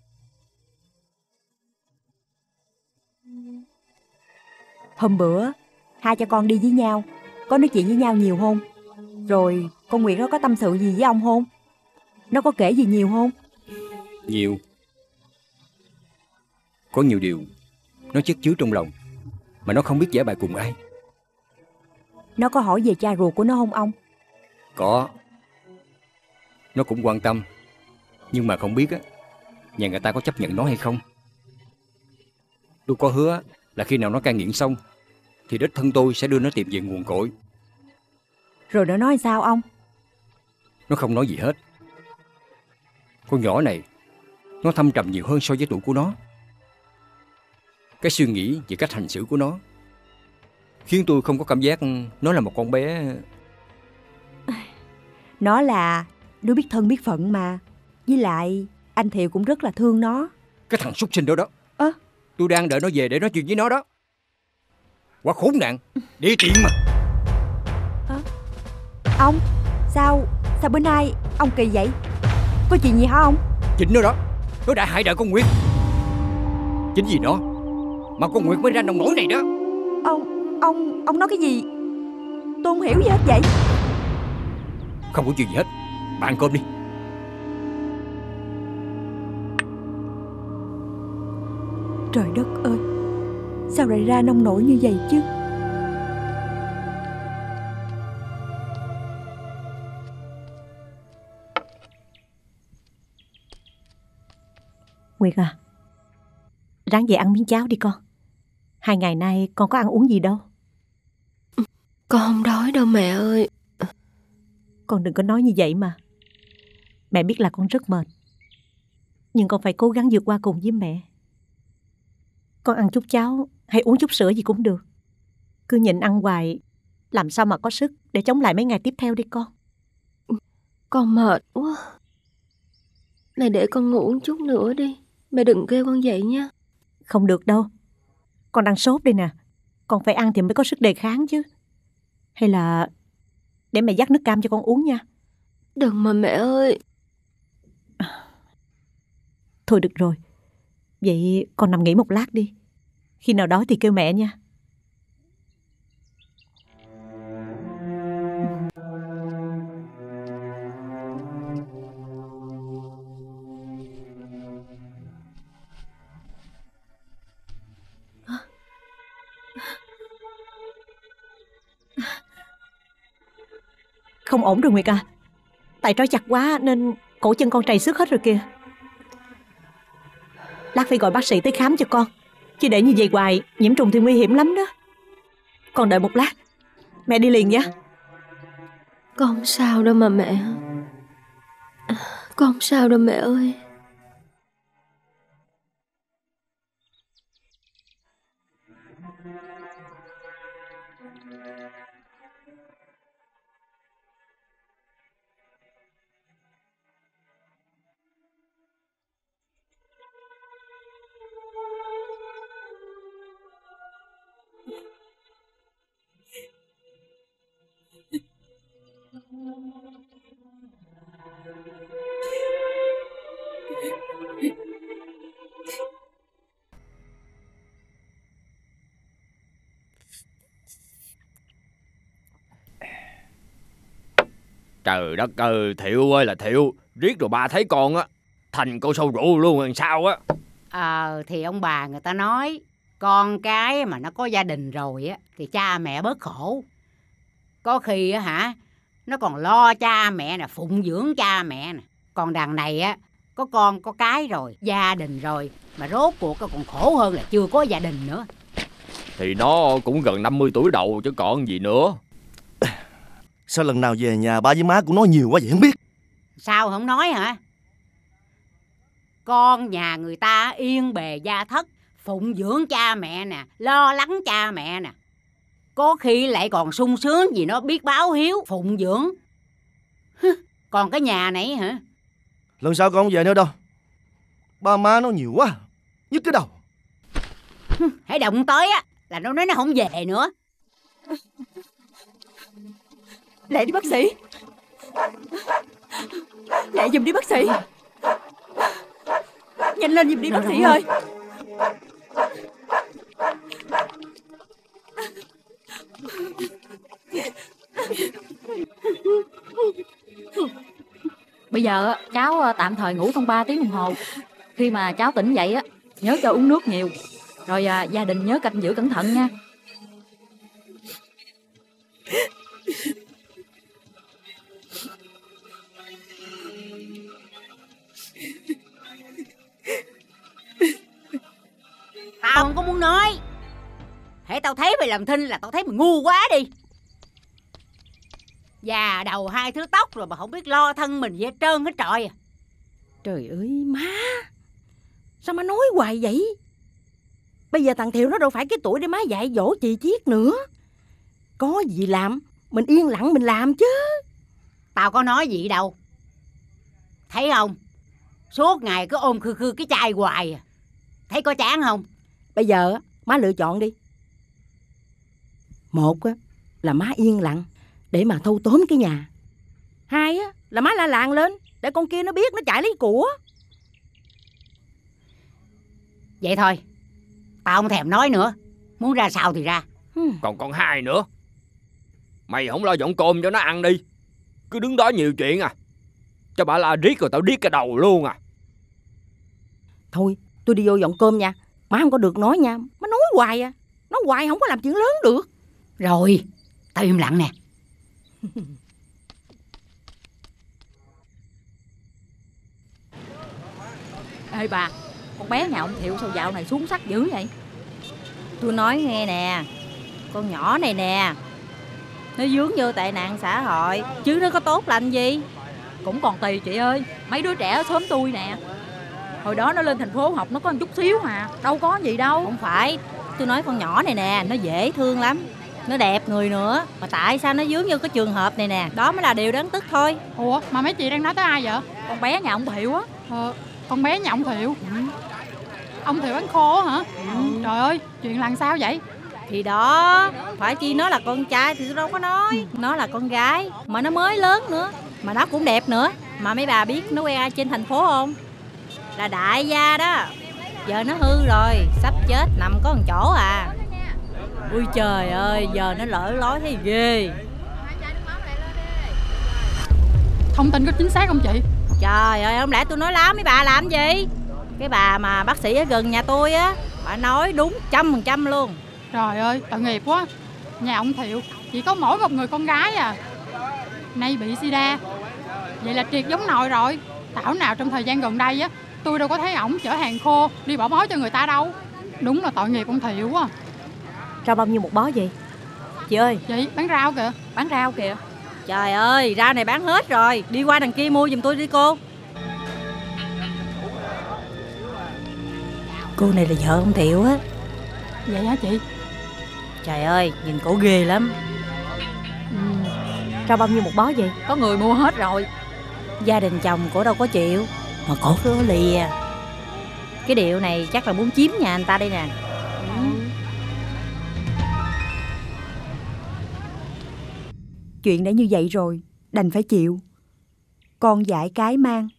[SPEAKER 18] Hôm bữa hai cha con đi với nhau, có nói chuyện với nhau nhiều không? Rồi con Nguyệt nó có tâm sự gì với ông không? Nó có kể gì nhiều không?
[SPEAKER 10] Nhiều. Có nhiều điều nó chất chứa trong lòng mà nó không biết giải bày cùng ai.
[SPEAKER 18] Nó có hỏi về cha ruột của nó không ông?
[SPEAKER 10] Có. Nó cũng quan tâm, nhưng mà không biết á, nhà người ta có chấp nhận nó hay không. Tôi có hứa là khi nào nó cai nghiện xong thì đích thân tôi sẽ đưa nó tìm về nguồn cội.
[SPEAKER 18] Rồi nó nói sao ông?
[SPEAKER 10] Nó không nói gì hết. Con nhỏ này nó thâm trầm nhiều hơn so với tuổi của nó. Cái suy nghĩ về cách hành xử của nó khiến tôi không có cảm giác nó là một con bé.
[SPEAKER 18] Nó là đứa biết thân biết phận mà. Với lại anh Thiệu cũng rất là thương nó.
[SPEAKER 10] Cái thằng súc sinh đó đó.
[SPEAKER 18] Ơ,
[SPEAKER 10] tôi đang đợi nó về để nói chuyện với nó đó. Quá khốn nạn, đi tiện mà.
[SPEAKER 18] À, ông, sao, sao bữa nay ông kỳ vậy? Có chuyện gì hả ông?
[SPEAKER 10] Chính nó đó, nó đã hại đời con Nguyệt. Chính vì nó mà con Nguyệt mới ra nông nổi này đó.
[SPEAKER 18] Ông, ông, ông nói cái gì? Tôi không hiểu gì hết vậy.
[SPEAKER 10] Không có chuyện gì hết, bạn ăn cơm đi.
[SPEAKER 18] Trời đất ơi, sao lại ra nông nổi như vậy chứ?
[SPEAKER 13] Nguyệt à, ráng về ăn miếng cháo đi con. Hai ngày nay con có ăn uống gì đâu.
[SPEAKER 9] Con không đói đâu mẹ ơi.
[SPEAKER 13] Con đừng có nói như vậy mà. Mẹ biết là con rất mệt, nhưng con phải cố gắng vượt qua cùng với mẹ. Con ăn chút cháo hay uống chút sữa gì cũng được. Cứ nhịn ăn hoài làm sao mà có sức để chống lại mấy ngày tiếp theo đi con.
[SPEAKER 9] Con mệt quá. Mẹ để con ngủ một chút nữa đi. Mẹ đừng kêu con dậy nha.
[SPEAKER 13] Không được đâu. Con đang sốt đây nè. Con phải ăn thì mới có sức đề kháng chứ. Hay là để mẹ dắt nước cam cho con uống nha.
[SPEAKER 9] Đừng mà mẹ ơi.
[SPEAKER 13] Thôi được rồi. Vậy con nằm nghỉ một lát đi. Khi nào đói thì kêu mẹ nha. Không ổn rồi Nguyệt à. Tại trói chặt quá nên cổ chân con trầy xước hết rồi kìa. Lát phải gọi bác sĩ tới khám cho con. Chứ để như vậy hoài nhiễm trùng thì nguy hiểm lắm đó. Con đợi một lát, mẹ đi liền nha.
[SPEAKER 9] Con không sao đâu mà mẹ. Con không sao đâu mẹ ơi.
[SPEAKER 15] Trời đất ơi, Thiệu ơi là Thiệu. Riết rồi ba thấy con á thành con sâu rượu luôn làm sao á.
[SPEAKER 17] Ờ thì ông bà người ta nói con cái mà nó có gia đình rồi á thì cha mẹ bớt khổ. Có khi á hả, nó còn lo cha mẹ nè, phụng dưỡng cha mẹ nè. Còn đằng này á, có con có cái rồi, gia đình rồi, mà rốt cuộc còn khổ hơn là chưa có gia đình nữa.
[SPEAKER 15] Thì nó cũng gần năm mươi tuổi đầu chứ còn gì nữa.
[SPEAKER 16] Sao lần nào về nhà ba với má cũng nói nhiều quá vậy không biết.
[SPEAKER 17] Sao không nói hả? Con nhà người ta yên bề gia thất, phụng dưỡng cha mẹ nè, lo lắng cha mẹ nè. Có khi lại còn sung sướng vì nó biết báo hiếu, phụng dưỡng. Còn cái nhà này hả?
[SPEAKER 16] Lần sau con không về nữa đâu. Ba má nói nhiều quá, nhức cái đầu.
[SPEAKER 17] Hãy động tới á là nó nói nó không về nữa.
[SPEAKER 13] Lẹ đi bác sĩ. Lẹ giùm đi bác sĩ. Nhanh lên giùm đi bác sĩ ơi.
[SPEAKER 21] Bây giờ cháu tạm thời ngủ trong ba tiếng đồng hồ. Khi mà cháu tỉnh dậy á nhớ cho uống nước nhiều. Rồi à, gia đình nhớ canh giữ cẩn thận nha.
[SPEAKER 17] Tao không có muốn nói. Hễ tao thấy mày làm thinh là tao thấy mày ngu quá đi. Già đầu hai thứ tóc rồi mà không biết lo thân mình gì hết trơn hết trọi à.
[SPEAKER 13] Trời ơi má, sao má nói hoài vậy? Bây giờ thằng Thiệu nó đâu phải cái tuổi để má dạy dỗ chị Chiết nữa. Có gì làm mình yên lặng mình làm chứ.
[SPEAKER 17] Tao có nói gì đâu. Thấy không, suốt ngày cứ ôm khư khư cái chai hoài à. Thấy có chán không?
[SPEAKER 13] Bây giờ má lựa chọn đi. Một á, là má yên lặng để mà thâu tóm cái nhà. Hai á, là má la làng lên để con kia nó biết nó chạy lấy của.
[SPEAKER 17] Vậy thôi, tao không thèm nói nữa. Muốn ra sao thì ra.
[SPEAKER 10] Còn con hai nữa. Mày không lo dọn cơm cho nó ăn đi. Cứ đứng đó nhiều chuyện à. Cho bà la riết rồi tao điếc cái đầu luôn à.
[SPEAKER 13] Thôi tôi đi vô dọn cơm nha. Má không có được nói nha. Má nói hoài à. Nói hoài không có làm chuyện lớn được.
[SPEAKER 17] Rồi, tao im lặng nè.
[SPEAKER 21] Ê bà, con bé nhà ông Thiệu sao dạo này xuống sắc dữ vậy?
[SPEAKER 19] Tôi nói nghe nè, con nhỏ này nè, nó vướng vô tệ nạn xã hội, chứ nó có tốt lành gì.
[SPEAKER 21] Cũng còn tùy chị ơi. Mấy đứa trẻ ở xóm tôi nè, hồi đó nó lên thành phố học nó có một chút xíu mà, đâu có gì đâu.
[SPEAKER 19] Không phải, tôi nói con nhỏ này nè, nó dễ thương lắm, nó đẹp người nữa. Mà tại sao nó vướng vô cái trường hợp này nè, đó mới là điều đáng tức thôi.
[SPEAKER 4] Ủa mà mấy chị đang nói tới ai vậy?
[SPEAKER 21] Con bé nhà ông Thiệu á.
[SPEAKER 4] Ờ, con bé nhà ông Thiệu. Ừ. Ông Thiệu ăn khô hả? Ừ. Trời ơi, chuyện là sao vậy?
[SPEAKER 19] Thì đó, phải chi nó là con trai thì tôi đâu có nói. Nó là con gái, mà nó mới lớn nữa, mà nó cũng đẹp nữa. Mà mấy bà biết nó quen ai trên thành phố không? Là đại gia đó. Giờ nó hư rồi, sắp chết nằm có một chỗ à. Ui trời ơi, giờ nó lỡ lối thấy ghê.
[SPEAKER 4] Thông tin có chính xác không chị?
[SPEAKER 19] Trời ơi, không lẽ tôi nói láo mấy bà làm gì? Cái bà mà bác sĩ ở gần nhà tôi á, bà nói đúng trăm phần trăm luôn.
[SPEAKER 4] Trời ơi, tội nghiệp quá. Nhà ông Thiệu chỉ có mỗi một người con gái à, nay bị sida. Vậy là triệt giống nồi rồi. Thảo nào trong thời gian gần đây á, tôi đâu có thấy ổng chở hàng khô đi bỏ bó cho người ta đâu. Đúng là tội nghiệp ông Thiệu quá.
[SPEAKER 5] Rau bao nhiêu một bó vậy? Chị ơi.
[SPEAKER 4] Chị bán rau kìa.
[SPEAKER 21] Bán rau kìa.
[SPEAKER 19] Trời ơi, rau này bán hết rồi. Đi qua đằng kia mua giùm tôi đi cô. Cô này là vợ ông Thiệu á.
[SPEAKER 4] Vậy hả chị?
[SPEAKER 19] Trời ơi, nhìn cổ ghê lắm.
[SPEAKER 5] Ừ. Rau bao nhiêu một bó vậy?
[SPEAKER 21] Có người mua hết rồi.
[SPEAKER 19] Gia đình chồng cổ đâu có chịu, mà cổ cứ lìa. Cái điệu này chắc là muốn chiếm nhà anh ta đây nè. Ừ.
[SPEAKER 18] Chuyện đã như vậy rồi, đành phải chịu. Con dại cái mang.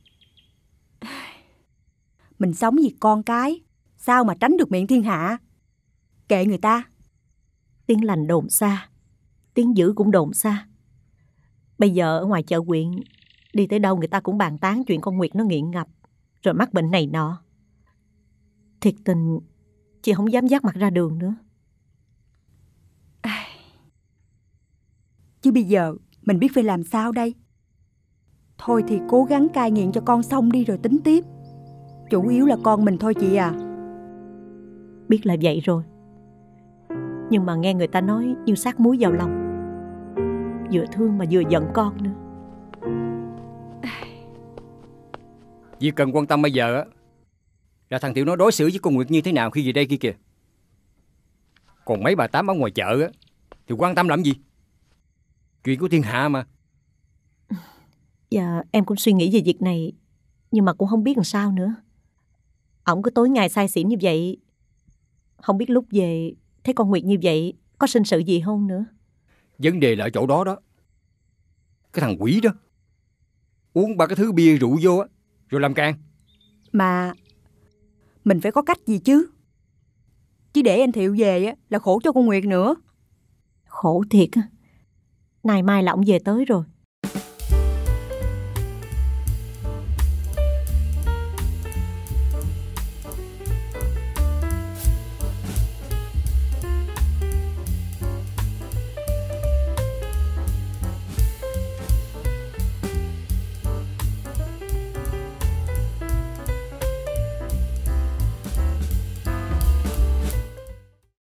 [SPEAKER 18] Mình sống vì con cái, sao mà tránh được miệng thiên hạ. Kệ người ta.
[SPEAKER 5] Tiếng lành đồn xa, tiếng dữ cũng đồn xa. Bây giờ ở ngoài chợ huyện, đi tới đâu người ta cũng bàn tán chuyện con Nguyệt nó nghiện ngập, rồi mắc bệnh này nọ. Thiệt tình, chị không dám dắt mặt ra đường nữa.
[SPEAKER 18] Chứ bây giờ mình biết phải làm sao đây? Thôi thì cố gắng cai nghiện cho con xong đi rồi tính tiếp. Chủ yếu là con mình thôi chị à.
[SPEAKER 5] Biết là vậy rồi, nhưng mà nghe người ta nói như sát muối vào lòng, vừa thương mà vừa giận con nữa.
[SPEAKER 10] Việc cần quan tâm bây giờ á là thằng Thiệu nó đối xử với con Nguyệt như thế nào khi về đây kia kìa. Còn mấy bà tám ở ngoài chợ á thì quan tâm làm gì? Chuyện của thiên hạ mà.
[SPEAKER 5] Dạ em cũng suy nghĩ về việc này, nhưng mà cũng không biết làm sao nữa. Ổng cứ tối ngày say xỉn như vậy, không biết lúc về thấy con Nguyệt như vậy có sinh sự gì không nữa.
[SPEAKER 10] Vấn đề là ở chỗ đó đó. Cái thằng quỷ đó uống ba cái thứ bia rượu vô á, rồi làm càng.
[SPEAKER 18] Mà mình phải có cách gì chứ. Chứ để anh Thiệu về á là khổ cho con Nguyệt nữa.
[SPEAKER 5] Khổ thiệt á. Nay mai là ổng về tới rồi,